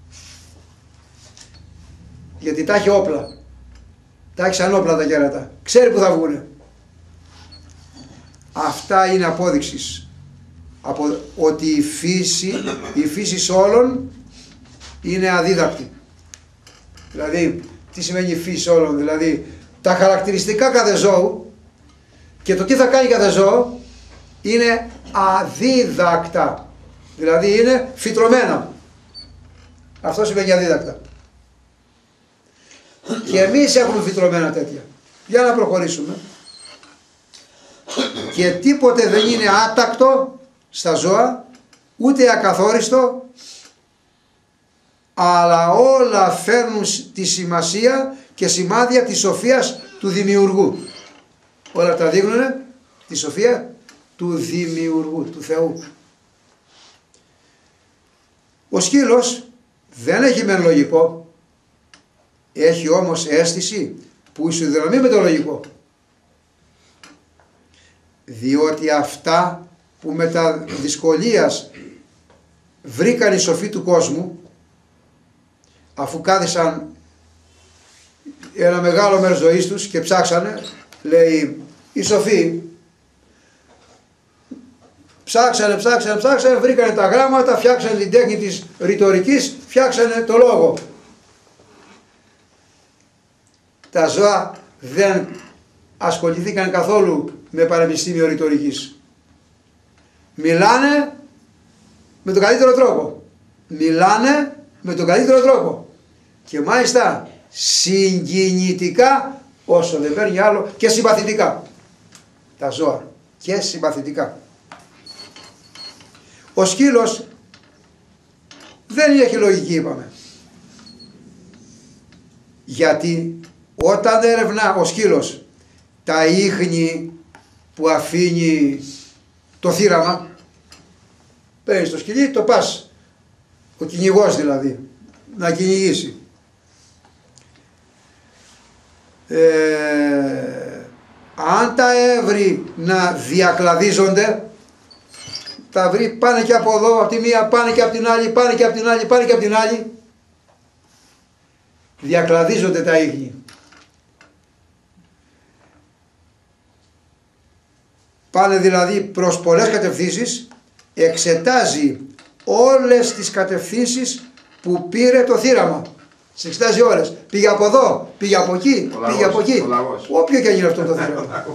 Γιατί τα έχει όπλα. Τα έχει σαν όπλα τα κέρατα. Ξέρει πού θα βγουνε. Αυτά είναι απόδειξης από ότι η φύση, η φύση όλων είναι αδίδακτη. Δηλαδή, τι σημαίνει η φύση όλων, δηλαδή τα χαρακτηριστικά κάθε ζώου και το τι θα κάνει κάθε ζώο είναι αδίδακτα. Δηλαδή είναι φυτρωμένα. Αυτό σημαίνει αδίδακτα. Και εμείς έχουμε φυτρωμένα τέτοια. Για να προχωρήσουμε. Και τίποτε δεν είναι άτακτο στα ζώα, ούτε ακαθόριστο, αλλά όλα φέρνουν τη σημασία και σημάδια της σοφίας του δημιουργού. Όλα τα δείχνουν τη σοφία του δημιουργού, του Θεού. Ο σκύλος δεν έχει μεν λογικό, έχει όμως αίσθηση που ισοδυναμεί με το λογικό. Διότι αυτά που με τα δυσκολίας βρήκαν οι σοφοί του κόσμου, αφού κάθισαν ένα μεγάλο μέρος ζωής τους και ψάξανε, λέει οι σοφοί, Ψάξανε, ψάξανε, ψάξανε, βρήκανε τα γράμματα, φτιάξανε την τέχνη της ρητορικής, φτιάξανε το λόγο. Τα ζώα δεν ασχοληθήκαν καθόλου με πανεπιστήμιο ρητορικής. Μιλάνε με τον καλύτερο τρόπο. Μιλάνε με τον καλύτερο τρόπο. Και μάλιστα συγκινητικά, όσο δεν παίρνει άλλο, και συμπαθητικά. Τα ζώα. Και συμπαθητικά. Ο σκύλος δεν έχει λογική, είπαμε. Γιατί όταν ερευνά ο σκύλος τα ίχνη που αφήνει το θύραμα, παίρνεις το σκυλί, το πας, ο κυνηγός δηλαδή, να κυνηγήσει. Ε, αν τα έβρει να διακλαδίζονται, τα βρει, πάνε και από εδώ, από τη μία, πάνε και από την άλλη, πάνε και από την άλλη, πάνε και από την άλλη. Διακλαδίζονται τα ίχνη. Πάνε δηλαδή προς πολλές κατευθύνσεις, εξετάζει όλες τις κατευθύνσεις που πήρε το θύραμα. Σε εξετάζει όλες. Πήγε από εδώ, πήγε από εκεί, ο πήγε λαγός, από εκεί. Όποιο και γίνει αυτό το θύραμα.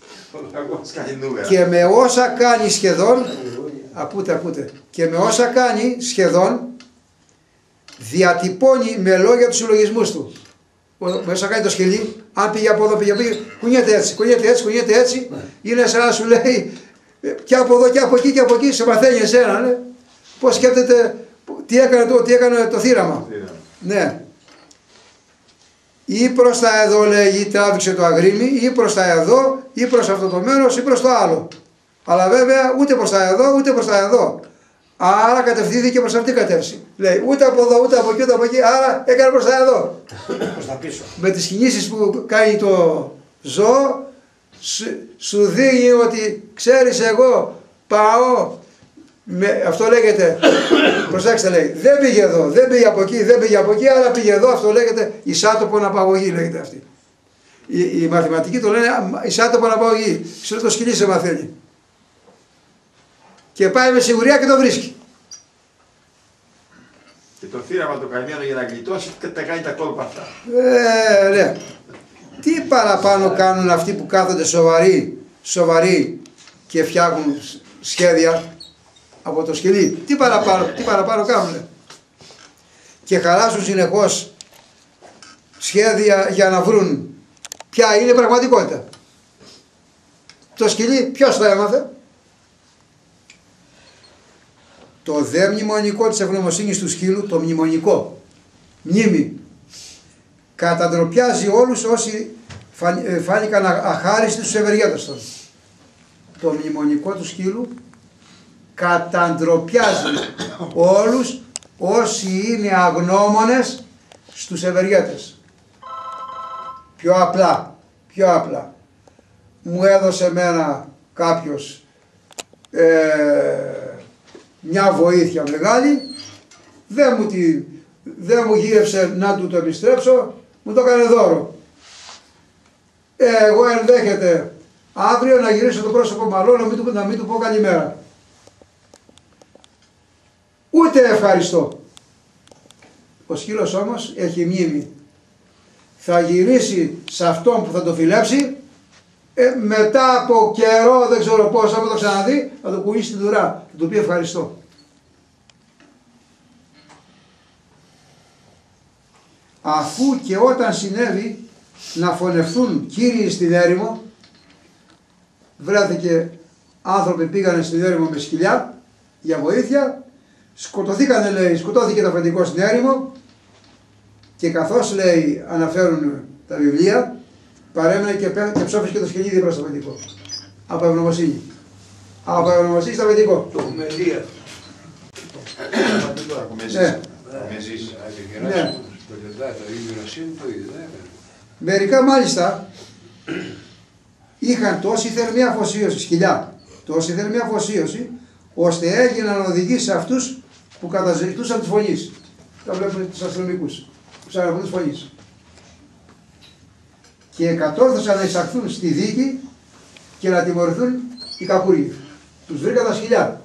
Και με όσα κάνει σχεδόν, ακούτε, ακούτε, και με όσα κάνει σχεδόν, διατυπώνει με λόγια τους συλλογισμούς του. Με όσα κάνει το σκυλί, αν πήγε από εδώ, πήγε από εκεί, κουνιέται έτσι, κουνιέται έτσι, κουνιέται έτσι, είναι σαν να σου λέει και από εδώ και από εκεί και από εκεί, σε μαθαίνει εσένα, ναι. Πώς σκέφτεται, τι έκανε το, τι έκανε το θύραμα. Ναι. Ή προς τα εδώ λέγει, τράβηξε το αγρίμι, ή προς τα εδώ, ή προς αυτό το μέρος, ή προς το άλλο. Αλλά βέβαια ούτε προς τα εδώ, ούτε προς τα εδώ. Άρα κατευθύνθηκε προς αυτήν την κατεύθυνση. Λέει ούτε από εδώ, ούτε από εκεί, ούτε από εκεί, άρα έκανε προς τα εδώ. Προς τα πίσω. Με τις κινήσεις που κάνει το ζώο, σου, σου δείχνει ότι ξέρεις εγώ πάω, με, αυτό λέγεται, προσέξτε λέει, δεν πήγε εδώ, δεν πήγε από εκεί, δεν πήγε από εκεί, άρα πήγε εδώ, αυτό λέγεται εισάτοπον απαγωγή λέγεται αυτή. Οι, οι μαθηματικοί το λένε εισάτοπον απαγωγή, ξέρω το σκυλί σε μαθαίνει. Και πάει με σιγουριά και το βρίσκει. Και το θύραμα το καημένο για να γλιτώσει και τα κάνει τα κόλπα αυτά. Ε, ναι. Τι παραπάνω κάνουν αυτοί που κάθονται σοβαροί, σοβαροί και φτιάχνουν σχέδια από το σκυλί. Τι παραπάνω, τι παραπάνω κάνουν. Και χαράσουν συνεχώς σχέδια για να βρουν ποια είναι η πραγματικότητα. Το σκυλί ποιος το έμαθε. Το δε μνημονικό της ευγνωμοσύνης του σκύλου, το μνημονικό, μνήμη, καταντροπιάζει όλους όσοι φάνηκαν αχάριστοι στους ευεργέτες των. Το μνημονικό του σκύλου καταντροπιάζει όλους όσοι είναι αγνώμονες στους ευεργέτες. Πιο απλά, πιο απλά. Μου έδωσε εμένα κάποιος ε, μια βοήθεια μεγάλη, δεν μου, τη, δεν μου γύρευσε να του το επιστρέψω, μου το έκανε δώρο. Ε, εγώ ενδέχεται αύριο να γυρίσω το πρόσωπο μαλλό να μην του, να μην του πω καλημέρα. Ούτε ευχαριστώ. Ο σκύλος όμως έχει μνήμη. Θα γυρίσει σε αυτόν που θα το φιλέψει, ε, μετά από καιρό, δεν ξέρω πώς, άμα το ξαναδεί, θα το κουνήσει την ουρά, θα του πει ευχαριστώ. Αφού και όταν συνέβη να φωνευτούν κύριοι στην έρημο, βρέθηκε άνθρωποι πήγανε στην έρημο με σκυλιά για βοήθεια, σκοτωθήκανε λέει, σκοτώθηκε το αφεντικό στην έρημο και καθώς λέει αναφέρουν τα βιβλία, παρέμενε και, και ψόφισε και το σκυλί δίπλα στο αφεντικό. Από ευγνωμοσύνη. Από ευγνωμοσύνη στο αφεντικό. Το έχουμε δει αυτό. Ναι. Ναι. Μερικά μάλιστα είχαν τόση θερμή αφοσίωση, σκυλιά, τόση θερμή αφοσίωση, ώστε έγιναν οδηγοί σε αυτούς που καταζητούσαν τους φωνείς. Τα βλέπουμε τους αστυνομικούς, που ψάχνουν τους φωνείς. Και κατόρθωσαν να εισαχθούν στη δίκη και να τιμωρηθούν οι κακούργοι. τους βρήκα τα σκυλιά.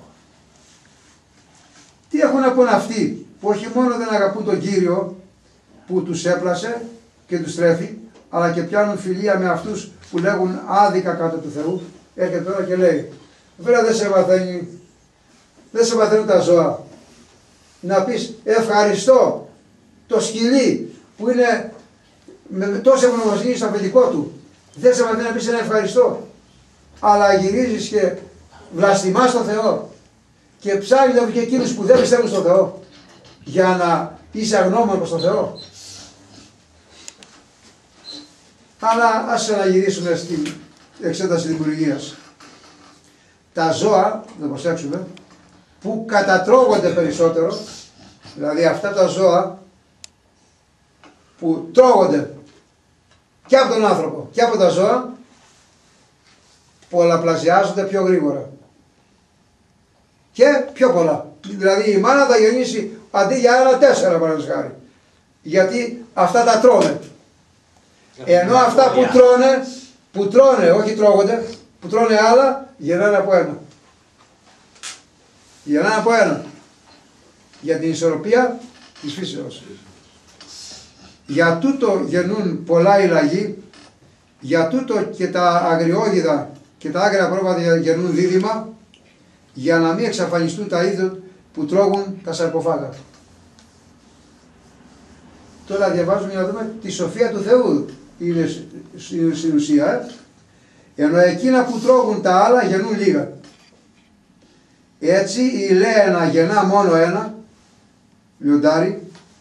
Τι έχουν να πούν αυτοί που όχι μόνο δεν αγαπούν τον Κύριο που τους έπλασε και τους τρέφει, αλλά και πιάνουν φιλία με αυτούς που λέγουν άδικα κάτω του Θεού. Έρχεται τώρα και λέει, βέβαια δεν σε μαθαίνει, δεν σε μαθαίνουν τα ζώα. Να πεις ευχαριστώ το σκυλί που είναι με τόση ευγνωμοσύνη στο αφεντικό του. Δεν σε μαθαίνει να πεις ένα ευχαριστώ. Αλλά γυρίζεις και βλαστημάς τον Θεό και ψάχνεις και εκείνους που δεν πιστεύουν στον Θεό για να είσαι αγνώμων προς τον Θεό. Αλλά ας αναγυρίσουμε στην εξέταση δημιουργίας. Τα ζώα, να προσέξουμε, που κατατρώγονται περισσότερο, δηλαδή αυτά τα ζώα που τρώγονται και από τον άνθρωπο και από τα ζώα, πολλαπλασιάζονται πιο γρήγορα και πιο πολλά. Δηλαδή η μάνα θα γεννήσει αντί για ένα τέσσερα παραδείγματος χάρη, γιατί αυτά τα τρώνε. Ενώ αυτά που τρώνε, που τρώνε, όχι τρώγονται, που τρώνε άλλα, γεννάνε από ένα. Γεννάνε από ένα. Για την ισορροπία της φύσεως. Για τούτο γεννούν πολλά οι λαγοί, για τούτο και τα αγριόγιδα και τα άγρια πρόβατα γεννούν δίδυμα, για να μην εξαφανιστούν τα είδη που τρώγουν τα σαρκοφάγα. Τώρα διαβάζουμε για να δούμε τη σοφία του Θεού είναι στην ουσία. Ε? Ενώ εκείνα που τρώγουν τα άλλα γεννούν λίγα. Έτσι η Λέαινα γεννά μόνο ένα λιοντάρι,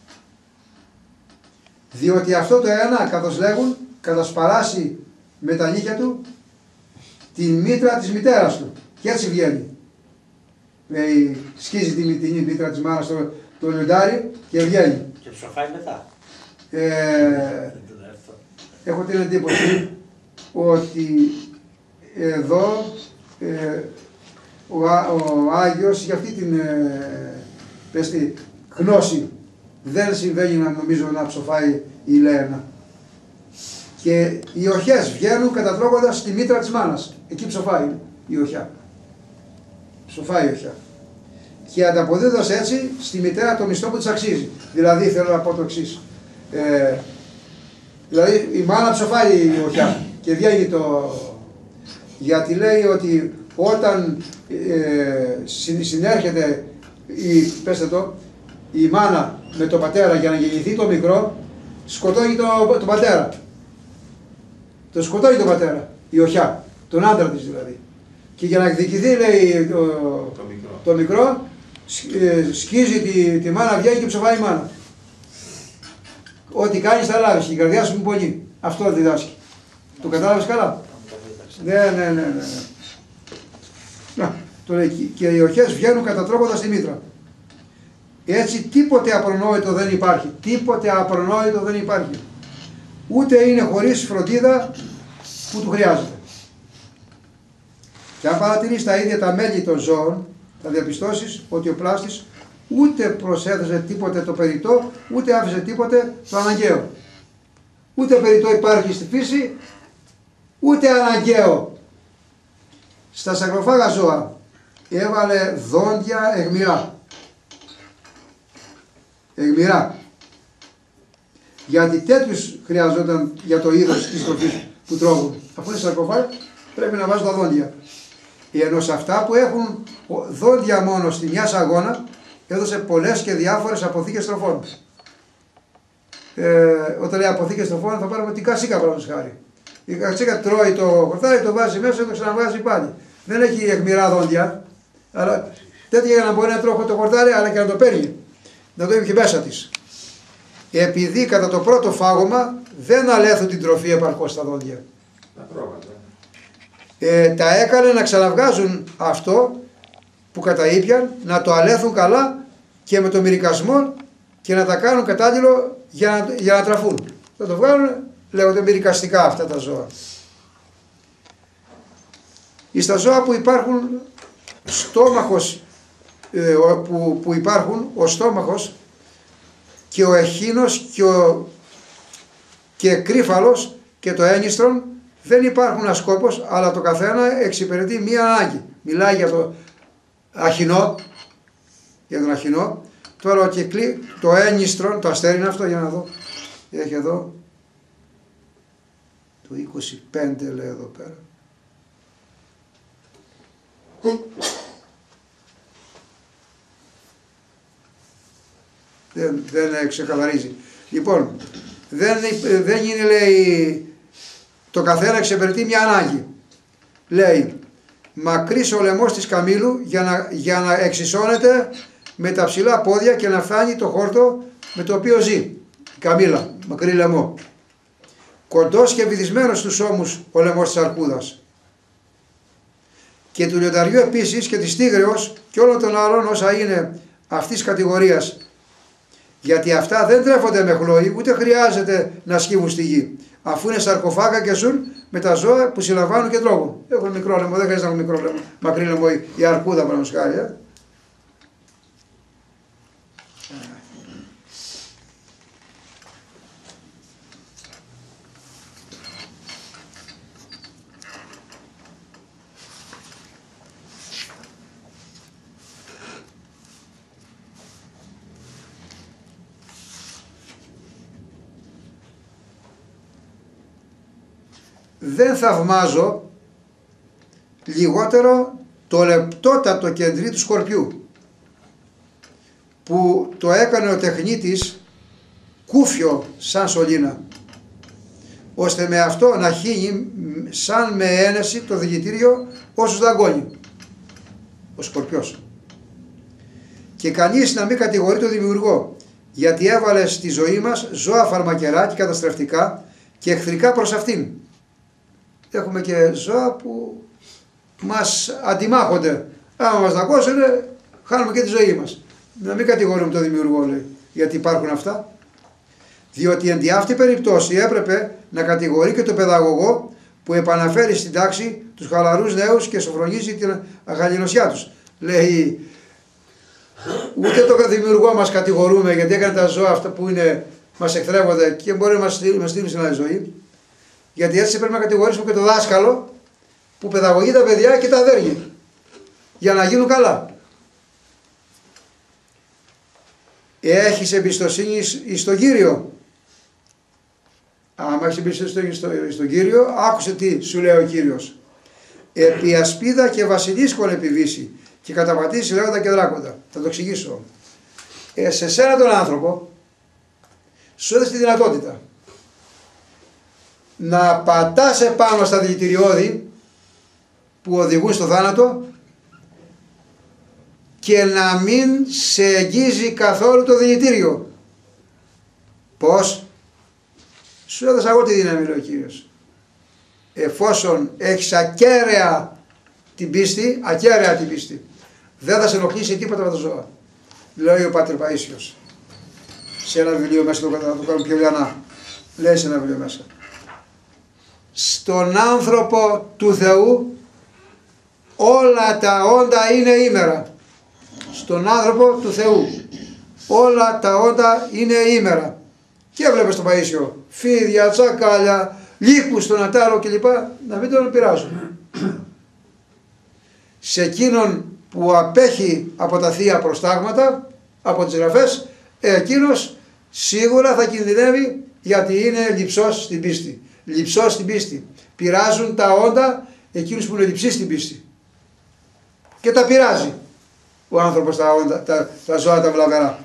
διότι αυτό το ένα, καθώς λέγουν, κατασπαράσει με τα νύχια του την μήτρα της μητέρας του και έτσι βγαίνει. Λέει, σκίζει την, την μήτρα της μάνας το, το λιοντάρι και βγαίνει. Και ψοφάει μετά. Ε, έχω την εντύπωση ότι εδώ ε, ο, ο Άγιος για αυτή την ε, πέστη, γνώση δεν συμβαίνει να νομίζω να ψοφάει η Λέαινα. Και οι οχιές βγαίνουν κατατρώγοντας τη μήτρα της μάνας. Εκεί ψοφάει η οχιά. Ψοφάει η οχιά. Και ανταποδίδοντας έτσι στη μητέρα το μισθό που της αξίζει. Δηλαδή θέλω να πω το εξής. Ε, δηλαδή η μάνα ψοφάει η οχιά και βγαίνει το... Γιατί λέει ότι όταν ε, συνέρχεται η, πέστε το, η μάνα με τον πατέρα για να γεννηθεί το μικρό, σκοτώνει τον το πατέρα. Το σκοτώνει τον πατέρα, η οχιά, τον άντρα της δηλαδή. Και για να εκδικηθεί, λέει, το, το μικρό, το μικρό ε, σκίζει τη, τη μάνα, βγαίνει και ψοφάει η μάνα. Ό,τι κάνεις θα λάβεις, η καρδιά σου είναι πολύ. Αυτό διδάσκει. Το κατάλαβες καλά? Ναι, ναι, ναι, ναι, ναι. Να, το λέει, και οι οχιές βγαίνουν κατατρώγοντας τη μήτρα. Έτσι τίποτε απρονόητο δεν υπάρχει. Τίποτε απρονόητο δεν υπάρχει. Ούτε είναι χωρίς φροντίδα που του χρειάζεται. Και αν παρατηρείς τα ίδια τα μέλη των ζώων, θα διαπιστώσεις ότι ο πλάστης ούτε προσέθεσε τίποτε το περιττό, ούτε άφησε τίποτε το αναγκαίο. Ούτε περιττό υπάρχει στη φύση, ούτε αναγκαίο. Στα σαρκοφάγα ζώα έβαλε δόντια εγμηρά. Εγμηρά. Γιατί τέτοιους χρειαζόταν για το είδος της τροφής που τρώγουν. Αφού είναι σαρκοφάγα πρέπει να βάζουν τα δόντια. Ενώ σε αυτά που έχουν δόντια μόνο στη μια σαγόνα έδωσε πολλές και διάφορες αποθήκες τροφών. Ε, όταν λέει αποθήκες τροφών θα πάρουμε την κασίκα παραδείγματος χάρη. Η κασίκα τρώει το χορτάρι, το βάζει μέσα και το ξαναβάζει πάλι. Δεν έχει εκμηρά δόντια, αλλά τέτοια για να μπορεί να τρώει το χορτάρι αλλά και να το παίρνει. Να το έχει μέσα της. Επειδή κατά το πρώτο φάγωμα δεν αλέθουν την τροφή επαρκώς στα δόντια. Ε, τα έκανε να ξαναβγάζουν αυτό που καταείπιαν, να το αλέθουν καλά και με το μυρικασμό και να τα κάνουν κατάλληλο για να, για να τραφούν. Θα το βγάλουν, λέγονται μυρικαστικά αυτά τα ζώα. Στα ζώα που υπάρχουν στόμαχος, ε, που, που υπάρχουν ο στόμαχος και ο εχίνος και ο και κρύφαλος και το ένιστρον δεν υπάρχουν ασκόπος, αλλά το καθένα εξυπηρετεί μία ανάγκη. μιλάει για το αχινό, για τον αχινό. Τώρα ο Κυκλή, το ένιστρο, το αστέρι είναι αυτό, για να δω, έχει εδώ, το είκοσι πέντε λέει εδώ πέρα. Δεν, δεν ξεκαθαρίζει. Λοιπόν, δεν, δεν είναι, λέει, το καθένα εξυπηρετεί μια ανάγκη. Λέει, μακρύς ο λαιμός της καμήλου για να, για να εξισώνεται με τα ψηλά πόδια και να φτάνει το χόρτο με το οποίο ζει. Η καμήλα, μακρύ λαιμό. Κοντός και βυθισμένος στους ώμους ο λαιμός της αρκούδας. Και του λιονταριού επίσης και της τίγρεως και όλων των άλλων όσα είναι αυτής της κατηγορίας. Γιατί αυτά δεν τρέφονται με χλώη, ούτε χρειάζεται να σκύβουν στη γη. Αφού είναι σαρκοφάγα και ζουν με τα ζώα που συλλαμβάνουν και τρώγουν. Έχουν μικρό λαιμό, δεν χρειάζεται να έχουν μικρό λαιμό. Μακρύ λαιμό η αρκούδα, παραδείγματος χάρη. Ε. Δεν θαυμάζω λιγότερο το λεπτότατο κεντρί του σκορπιού που το έκανε ο τεχνίτης κούφιο σαν σωλήνα, ώστε με αυτό να χύνει σαν με ένεση το δηλητήριο όσο δαγκώνει ο σκορπιός. Και κανείς να μην κατηγορεί τον δημιουργό, γιατί έβαλε στη ζωή μας ζώα φαρμακερά και καταστρεφτικά και εχθρικά προς αυτήν. Έχουμε και ζώα που μας αντιμάχονται. Άμα μας δαγκώσουν, χάνουμε και τη ζωή μας. Να μην κατηγορούμε τον δημιουργό, λέει, γιατί υπάρχουν αυτά. Διότι εν τη αυτή περιπτώση έπρεπε να κατηγορεί και τον παιδαγωγό που επαναφέρει στην τάξη τους χαλαρούς νέους και σοφρονίζει την αγαλινοσιά τους. Λέει, ούτε τον δημιουργό μας κατηγορούμε γιατί έκανε τα ζώα αυτά που είναι, μας εχθρεύονται και μπορεί να μας στείλουν στην άλλη ζωή. Γιατί έτσι πρέπει να κατηγορήσουμε και το δάσκαλο που παιδαγωγεί τα παιδιά και τα αδέρνει για να γίνουν καλά. Έχεις εμπιστοσύνη στον Κύριο. Άμα έχεις εμπιστοσύνη στον Κύριο, άκουσε τι σου λέει ο Κύριος. Επί ασπίδα και βασιλίσκον επιβήσει και καταπατήσει λέγοντα και δράκοντα. Θα το εξηγήσω. Ε, σε σένα τον άνθρωπο σου έδωσε τη δυνατότητα να πατάς επάνω στα δηλητηριώδη που οδηγούν στο θάνατο και να μην σε εγγίζει καθόλου το δηλητήριο. Πώς? Σου έδωσα εγώ τη δύναμη, λέει ο Κύριος. Εφόσον έχεις ακέραια την πίστη, ακέραια την πίστη, δεν θα σε ενοχλήσει τίποτα με τα ζώα. Λέει ο Πάτερ Παΐσιος. Σε ένα βιβλίο μέσα, το, το κάνω πιο λιανά. Λέει σε ένα βιβλίο μέσα. Στον άνθρωπο του Θεού όλα τα όντα είναι ήμερα. Στον άνθρωπο του Θεού όλα τα όντα είναι ήμερα. Και έβλεπε στον Παΐσιο φίδια, τσακάλια, λύκους στον ατάρο κλπ. Να μην τον πειράζουν. Σε εκείνον που απέχει από τα θεία προστάγματα, από τις γραφές, εκείνος σίγουρα θα κινδυνεύει γιατί είναι λειψός στην πίστη. Λειψός στην πίστη. Πειράζουν τα όντα εκείνους που είναι λειψοί στην πίστη. Και τα πειράζει ο άνθρωπος τα, όντα, τα, τα ζώα τα βλαβερά.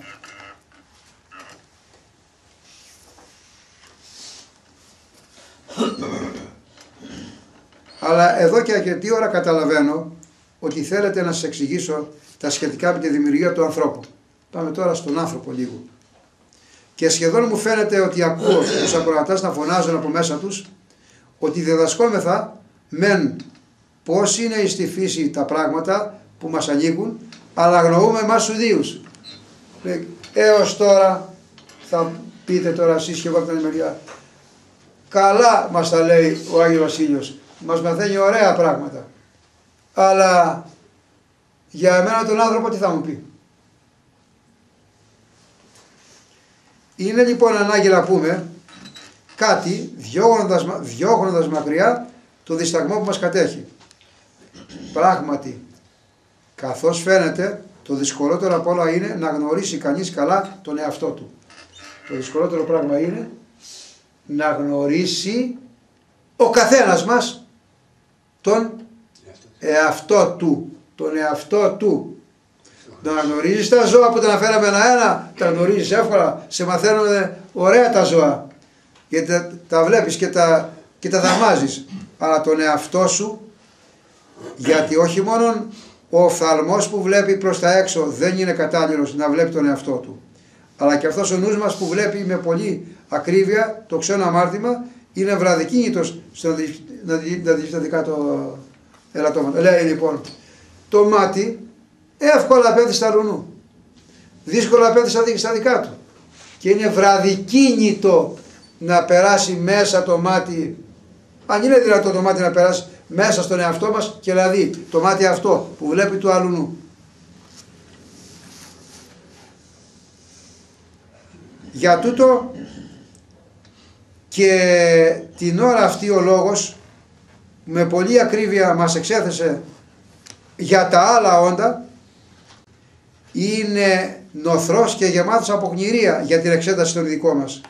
Αλλά εδώ και αρκετή ώρα καταλαβαίνω ότι θέλετε να σας εξηγήσω τα σχετικά με τη δημιουργία του ανθρώπου. Πάμε τώρα στον άνθρωπο λίγο. Και σχεδόν μου φαίνεται ότι ακούω τους ακροατάς να φωνάζουν από μέσα τους ότι διδασκόμεθα μεν πώς είναι στη φύση τα πράγματα που μας ανήκουν, αλλά αγνοούμε εμάς τους ιδίους. Έως τώρα θα πείτε τώρα εσείς και εγώ από την μεριά. Καλά μας τα λέει ο Άγιος Βασίλειος. Μας μαθαίνει ωραία πράγματα. Αλλά για εμένα τον άνθρωπο τι θα μου πει? Είναι λοιπόν ανάγκη να πούμε κάτι διώχνοντας, διώχνοντας μακριά το δισταγμό που μας κατέχει. Πράγματι Καθώς φαίνεται, το δυσκολότερο απ' όλα είναι να γνωρίσει κανείς καλά τον εαυτό του. Το δυσκολότερο πράγμα είναι να γνωρίσει ο καθένας μας τον εαυτό του. Τον εαυτό του. Να γνωρίζεις τα ζώα που τα αναφέραμε ένα-ένα, τα γνωρίζεις εύκολα, σε μαθαίνουν ωραία τα ζώα. Γιατί τα, τα βλέπεις και τα, και τα θαυμάζεις. Αλλά τον εαυτό σου, γιατί όχι μόνο ο οφθαλμός που βλέπει προς τα έξω δεν είναι κατάλληλος να βλέπει τον εαυτό του, αλλά και αυτός ο νους μας που βλέπει με πολύ ακρίβεια το ξένο αμάρτημα είναι βραδικίνητος στο να διηγεί τα δικά του ελαττώματα. Λέει λοιπόν, το μάτι εύκολα απέδει στα λουνού, δύσκολα απέδει στα δικά του και είναι βραδικίνητο να περάσει μέσα το μάτι, αν είναι δυνατό το μάτι να περάσει μέσα στον εαυτό μας και δηλαδή το μάτι αυτό που βλέπει του άλλου νου. Για τούτο και την ώρα αυτή ο λόγος με πολλή ακρίβεια μας εξέθεσε για τα άλλα όντα, είναι νοθρός και γεμάτος από χνηρία για την εξέταση των ειδικών μας.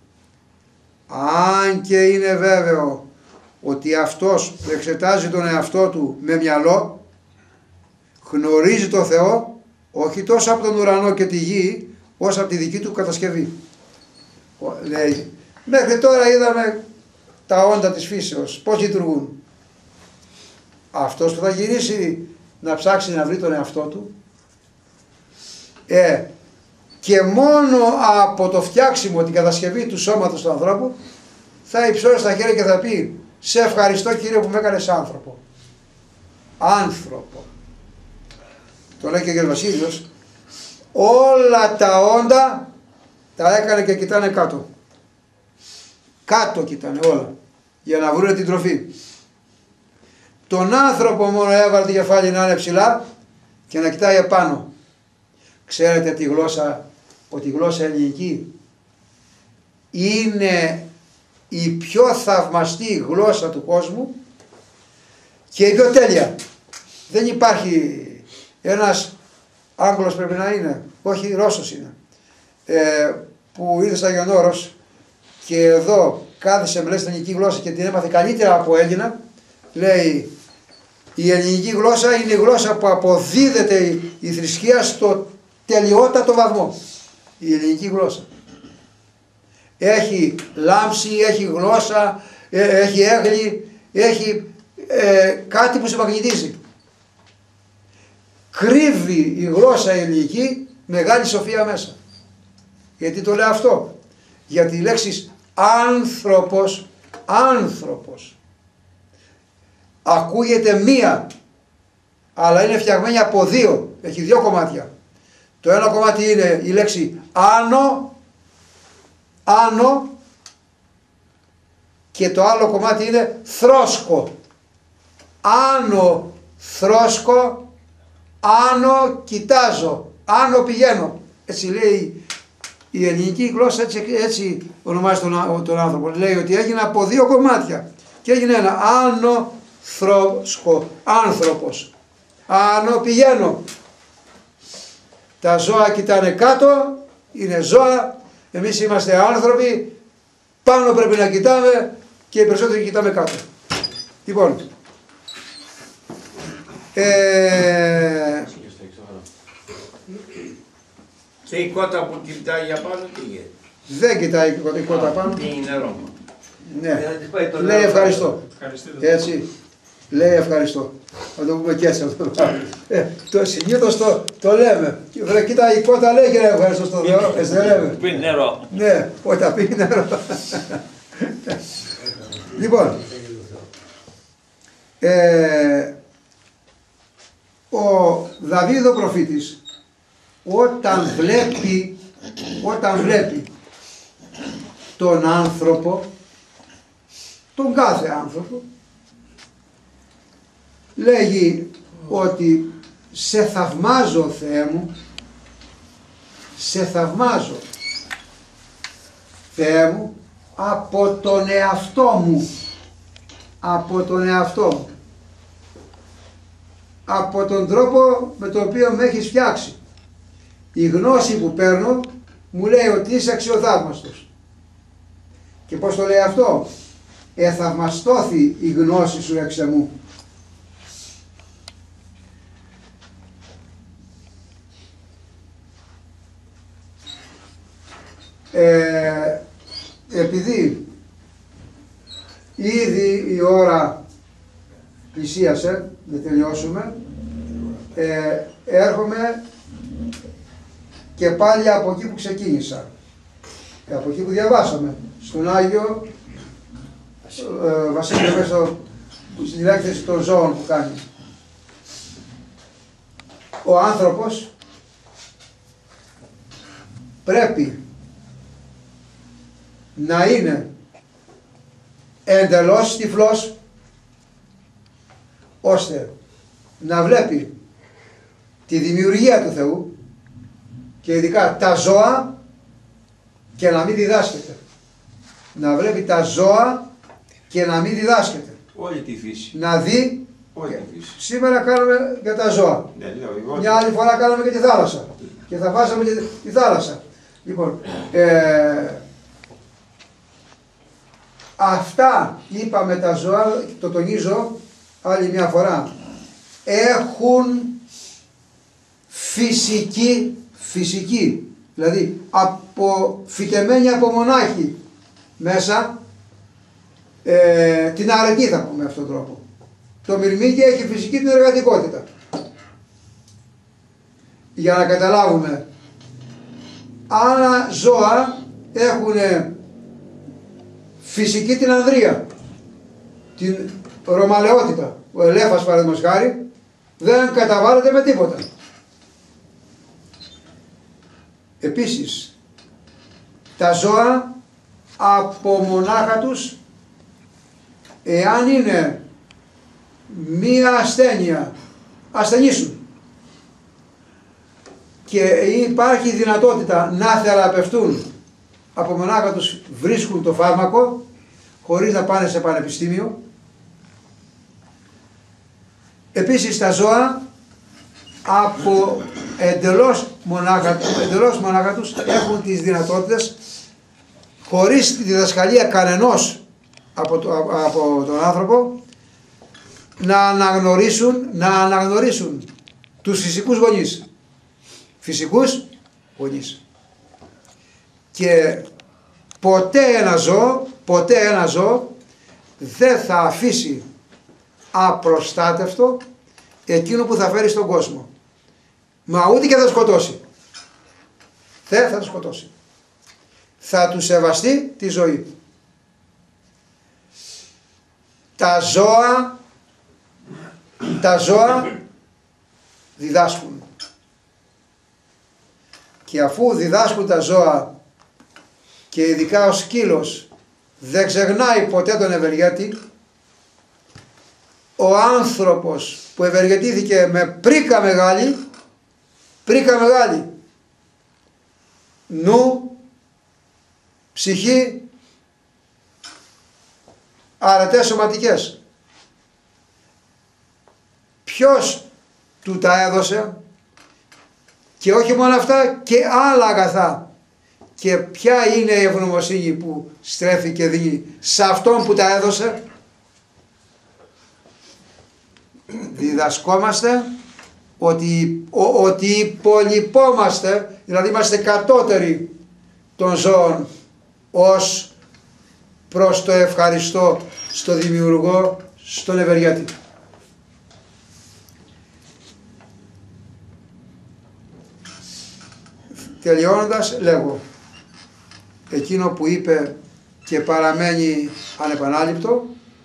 Αν και είναι βέβαιο ότι αυτός που εξετάζει τον εαυτό του με μυαλό γνωρίζει το Θεό όχι τόσο από τον ουρανό και τη γη όσο από τη δική του κατασκευή. Λέει, μέχρι τώρα είδαμε τα όντα της φύσεως, πώς λειτουργούν. Αυτός που θα γυρίσει να ψάξει να βρει τον εαυτό του, ε, και μόνο από το φτιάξιμο, την κατασκευή του σώματος του ανθρώπου, θα υψώσει τα χέρια και θα πει, σε ευχαριστώ Κύριε που με έκανες άνθρωπο. Άνθρωπο. Το λέει και ο Κύριος Βασίλειος, όλα τα όντα τα έκανε και κοιτάνε κάτω. Κάτω κοιτάνε όλα, για να βρουν την τροφή. Τον άνθρωπο μόνο έβαλε το κεφάλι να είναι ψηλά και να κοιτάει επάνω. Ξέρετε τη γλώσσα, ότι η γλώσσα ελληνική είναι η πιο θαυμαστή γλώσσα του κόσμου και η πιο τέλεια. Δεν υπάρχει ένας Άγγλος, πρέπει να είναι, όχι Ρώσος είναι, ε, που ήρθε στα Γιονόρος και εδώ κάθισε με την ελληνική γλώσσα και την έμαθε καλύτερα από Έλληνα. Λέει, η ελληνική γλώσσα είναι η γλώσσα που αποδίδεται η θρησκεία στο τελειότατο βαθμό. Η ελληνική γλώσσα έχει λάμψη, έχει γλώσσα, έχει έγλη, έχει ε, κάτι που σε μαγνητίζει. Κρύβει η γλώσσα η ελληνική μεγάλη σοφία μέσα. Γιατί το λέω αυτό? Γιατί η λέξη άνθρωπος, άνθρωπος ακούγεται μία, αλλά είναι φτιαγμένη από δύο, έχει δύο κομμάτια. Το ένα κομμάτι είναι η λέξη άνω, άνω, και το άλλο κομμάτι είναι θρόσκο. Άνω θρόσκο, άνω κοιτάζω, άνω πηγαίνω. Έτσι λέει η ελληνική γλώσσα, έτσι, έτσι ονομάζει τον, τον άνθρωπο. Λέει ότι έγινε από δύο κομμάτια και έγινε ένα άνω θρόσκο, άνθρωπος. Άνω πηγαίνω. Τα ζώα κοιτάνε κάτω, είναι ζώα, εμείς είμαστε άνθρωποι, πάνω πρέπει να κοιτάμε και οι περισσότεροι κοιτάμε κάτω. Λοιπόν, ε, Και η κότα που κοιτάει για πάνω τι γίνεται? δεν κοιτάει η κότα πάνω. Είναι νερό. Ναι, λέει ευχαριστώ. Έτσι, λέει ευχαριστώ. Θα το πούμε και έτσι αυτό. Ε, το συνήθως το, το λέμε. Βρε, κοίτα η κότα λέει και λέει ευχαριστώ στον Θεό. Έτσι δεν λέμε? Πίνει νερό. Ναι, όταν πίνει νερό. Λοιπόν, ε, ο Δαβίδ ο προφήτης όταν βλέπει, όταν βλέπει τον άνθρωπο, τον κάθε άνθρωπο, λέγει ότι σε θαυμάζω Θεέ μου, σε θαυμάζω Θεέ μου από τον εαυτό μου, από τον εαυτό μου. από τον τρόπο με τον οποίο με έχεις φτιάξει. Η γνώση που παίρνω μου λέει ότι είσαι αξιοθαύμαστος. Και πώς το λέει αυτό? Εθαυμαστώθη η γνώση σου εξ εμού. Ε, επειδή ήδη η ώρα πλησίασε, να τελειώσουμε, ε, έρχομαι και πάλι από εκεί που ξεκίνησα, από εκεί που διαβάσαμε, στον Άγιο ε, Βασίλειο μέσα στην έκθεση των ζώων που κάνει. Ο άνθρωπος πρέπει να είναι εντελώς τυφλός, ώστε να βλέπει τη δημιουργία του Θεού και ειδικά τα ζώα και να μην διδάσκεται. Να βλέπει τα ζώα και να μην διδάσκεται. Όλη τη φύση. Να δει. Όλη τη φύση. Σήμερα κάνουμε για τα ζώα. Ναι, λέω, εγώ... Μια άλλη φορά κάναμε και τη θάλασσα. Και θα βάζαμε και τη θάλασσα. Λοιπόν, ε, αυτά είπαμε τα ζώα, το τονίζω άλλη μια φορά, έχουν φυσική, φυσική, δηλαδή από, φυτεμένοι από μονάχη μέσα, ε, την αρετή θα πούμε με αυτόν τον τρόπο. Το μυρμήγκι έχει φυσική την εργατικότητα. Για να καταλάβουμε, άλλα ζώα έχουν φυσική την ανδρεία, την ρωμαλαιότητα. Ο ελέφας παραδείγματος χάρη δεν καταβάλλεται με τίποτα. Επίσης, τα ζώα από μονάχα τους, εάν είναι μία ασθένεια, ασθενήσουν. Και υπάρχει δυνατότητα να θεραπευτούν από μονάχα τους, βρίσκουν το φάρμακο χωρίς να πάνε σε πανεπιστήμιο. Επίσης τα ζώα από εντελώς μονάχα, εντελώς μονάχα τους έχουν τις δυνατότητες χωρίς τη διδασκαλία κανενός από, το, από τον άνθρωπο να αναγνωρίσουν, να αναγνωρίσουν τους φυσικούς γονείς. Φυσικούς γονείς. Και ποτέ ένα ζώο, ποτέ ένα ζώο δεν θα αφήσει απροστάτευτο εκείνο που θα φέρει στον κόσμο. Μα ούτε και θα σκοτώσει. Δεν θα το σκοτώσει. Θα του σεβαστεί τη ζωή. Τα ζώα, τα ζώα διδάσκουν. Και αφού διδάσκουν τα ζώα και ειδικά ο σκύλος δεν ξεχνάει ποτέ τον ευεργέτη, ο άνθρωπος που ευεργετήθηκε με πρίκα μεγάλη, πρίκα μεγάλη, νου, ψυχή, αρετές σωματικές, ποιος του τα έδωσε? Και όχι μόνο αυτά, και άλλα αγαθά. Και ποια είναι η ευγνωμοσύνη που στρέφει και δίνει σε αυτόν που τα έδωσε? Διδασκόμαστε ότι, ο, ότι υπολοιπόμαστε, δηλαδή είμαστε κατώτεροι των ζώων ως προς το ευχαριστώ στο Δημιουργό, στον Ευεργέτη. Τελειώνοντας λέγω, εκείνο που είπε και παραμένει ανεπανάληπτο,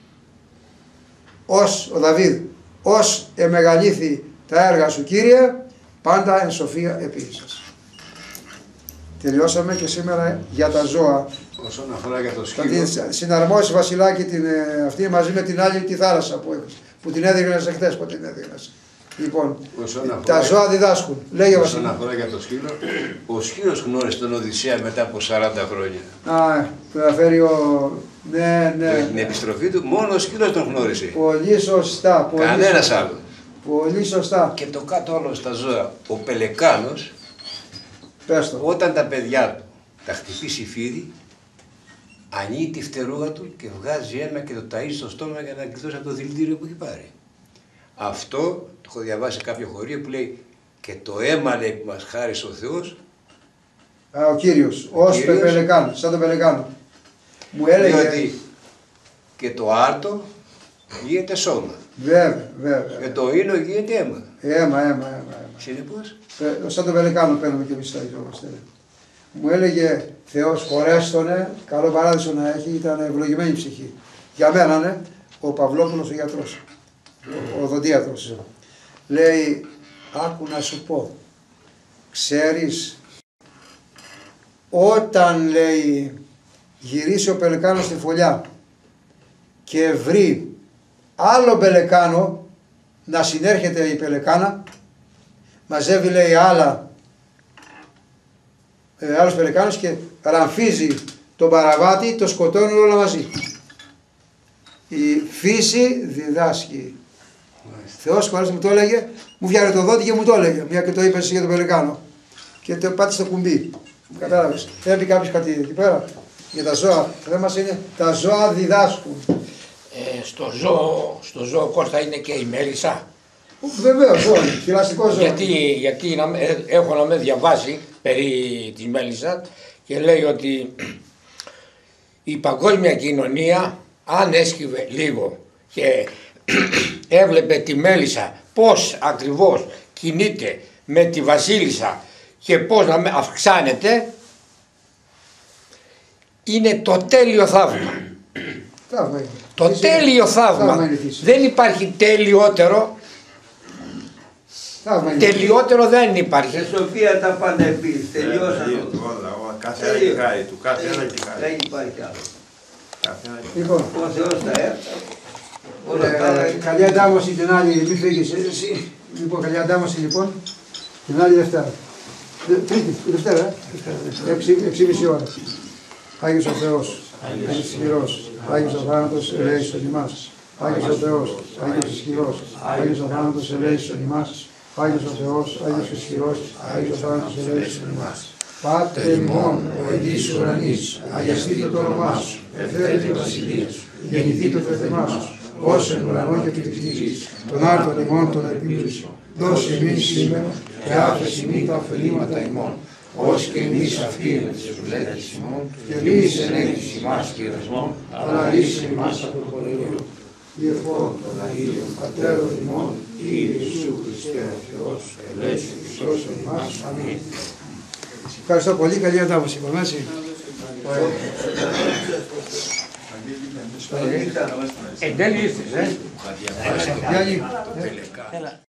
ως ο Δαβίδ, ως εμεγαλήθη τα έργα σου Κύριε, πάντα εν σοφία επίησας. Τελειώσαμε και σήμερα για τα ζώα. Όσον αφορά για το σκύλο. Θα την συναρμόσει Βασιλάκη την, αυτή μαζί με την άλλη τη θάλασσα που, που την έδειχνες εχθές, πότε την έδειχνες. Λοιπόν, αφορά, τα ζώα διδάσκουν. Λέγε Βασιλάκη. Όσον αφορά για το σκύλο, ο σκύλος γνώρισε τον Οδυσσέα μετά από σαράντα χρόνια. Α, το αναφέρει ο... Ναι, ναι. Την επιστροφή του μόνο ο σκύλος τον γνώρισε. Πολύ σωστά. Πολύ Κανένας σωστά. άλλο. Πολύ σωστά. Και το κάτω όλο στα ζώα. Ο πελεκάνος, Πες το. όταν τα παιδιά του τα χτυπήσει φίδι, ανοίγει τη φτερούγα του και βγάζει αίμα και το ταΐζει στο στόμα για να γλιτώσει από το δηλητήριο που έχει πάρει. Αυτό το έχω διαβάσει σε κάποιο χωρίο που λέει και το αίμα, λέει, που μας χάρισε ο Θεός. Α, ο Κύριος, Ο ως Κύριος. πελεκάνο, σαν τον πελεκάνο. Μου έλεγε, Διότι και το άρτο γίνεται σώμα. βέβαια, βέβαια. Και το ίνο γίνεται αίμα. Αίμα, αίμα, αίμα. αίμα. Συνεπώς, Ε, Σαν τον πελεκάνο παίρνουμε και εμείς τα ιζόμαστε. Μου έλεγε Θεός χωρέστονε, καλό παράδεισο να έχει, ήταν ευλογημένη ψυχή. Για μένα, ναι, ο Παυλόπουλος ο γιατρός, ο, ο οδοντίατρος. Λέει, άκου να σου πω, ξέρεις, όταν, λέει, γυρίσει ο πελεκάνος στη φωλιά και βρει άλλο πελεκάνο να συνέρχεται η πελεκάνα, μαζεύει, λέει, άλλα, ε, άλλος πελεκάνος και ραμφίζει τον παραβάτη, το σκοτώνουν όλα μαζί. Η φύση διδάσκει. Θεός χωρίς μου το έλεγε, μου φτιάχνε το δόντι και μου το έλεγε, μια και το είπες για τον πελεκάνο. Και το πάτησε το κουμπί. Κατάλαβες. Θέλει πει κάποιος κάτι εκεί πέρα για τα ζώα. Το θέμα μας είναι τα ζώα διδάσκουν. Ε, στο, ζώο, στο ζώο, Κώστα, είναι και η μέλισσα. Βεβαίως, ζώο, θηλαστικό ζώο. Γιατί, γιατί να, με- ε, έχω να με διαβάσει περί της μέλισσας και λέει ότι η παγκόσμια κοινωνία, αν έσκυβε λίγο και έβλεπε τη μέλισσα πώς ακριβώς κινείται με τη βασίλισσα και πώς να με- αυξάνεται, είναι το τέλειο θαύμα. Θαύμα είναι. Το Φύση- τέλειο θαύμα. Θαύμα είναι η φύση. Δεν υπάρχει τελειότερο, Θαύμα είναι. τελειότερο δεν υπάρχει. Σε Σοφία τα πάντα επίσης, τελειώσαν. Κάθε ένα και χάρη του, κάθε ένα και χάρη. Δεν υπάρχει άλλο. Κάθε ένα και Λοιπόν, Ο Θεός τα έφτασε. Όλα τα άλλα ε, καλή αντάμωση την άλλη, μη φύγεις εσύ. Λοιπόν, καλή αντάμωση λοιπόν την άλλη Δευτέρα. Δε- Τρίτη, Δευτέρα, ε. Έξι, έξι και μισή ώρα. Άγιος ο Θεός, Άγιος ισχυρός, Άγιος ο θάνατος ελέησον ημάς. Άγιος ο Θεός, Άγιος ισχυρός, Άγιος ο θάνατος ελέησον ημάς. Άγιος ο Θεός, Άγιος ισχυρός, Άγιος ο θάνατος ελέησον ημάς. Πάτερ ημών, ο εν εις ουρανείς, αγιαστήτω το όνομά σου, ελθέρεται η βασιλεία σου, γεννηθήτω το θεμά σου, ως εν ουρανό και επί της γης, τον άρτον ημών των επίμησων, δώσε εμείς σήμερα και άφεση ημί τα ωφελήματα ημών, ως και εμείς αυτοί τις ευλέτες ημών, και εμείς εν έκρης ημάς πειρασμών, αλλά ρίσε ημάς από το χωριό. Διεφών των Αγίων Πατέρων ημών, Κύριε Ιησού Χριστέ ο Θεός, ελέησον και σώσον ημάς. Αμήν. Ευχαριστώ πολύ, καλή αντάμωση. Εν τέλει ήρθες, ε. Γιάννη, το πελεκάνο.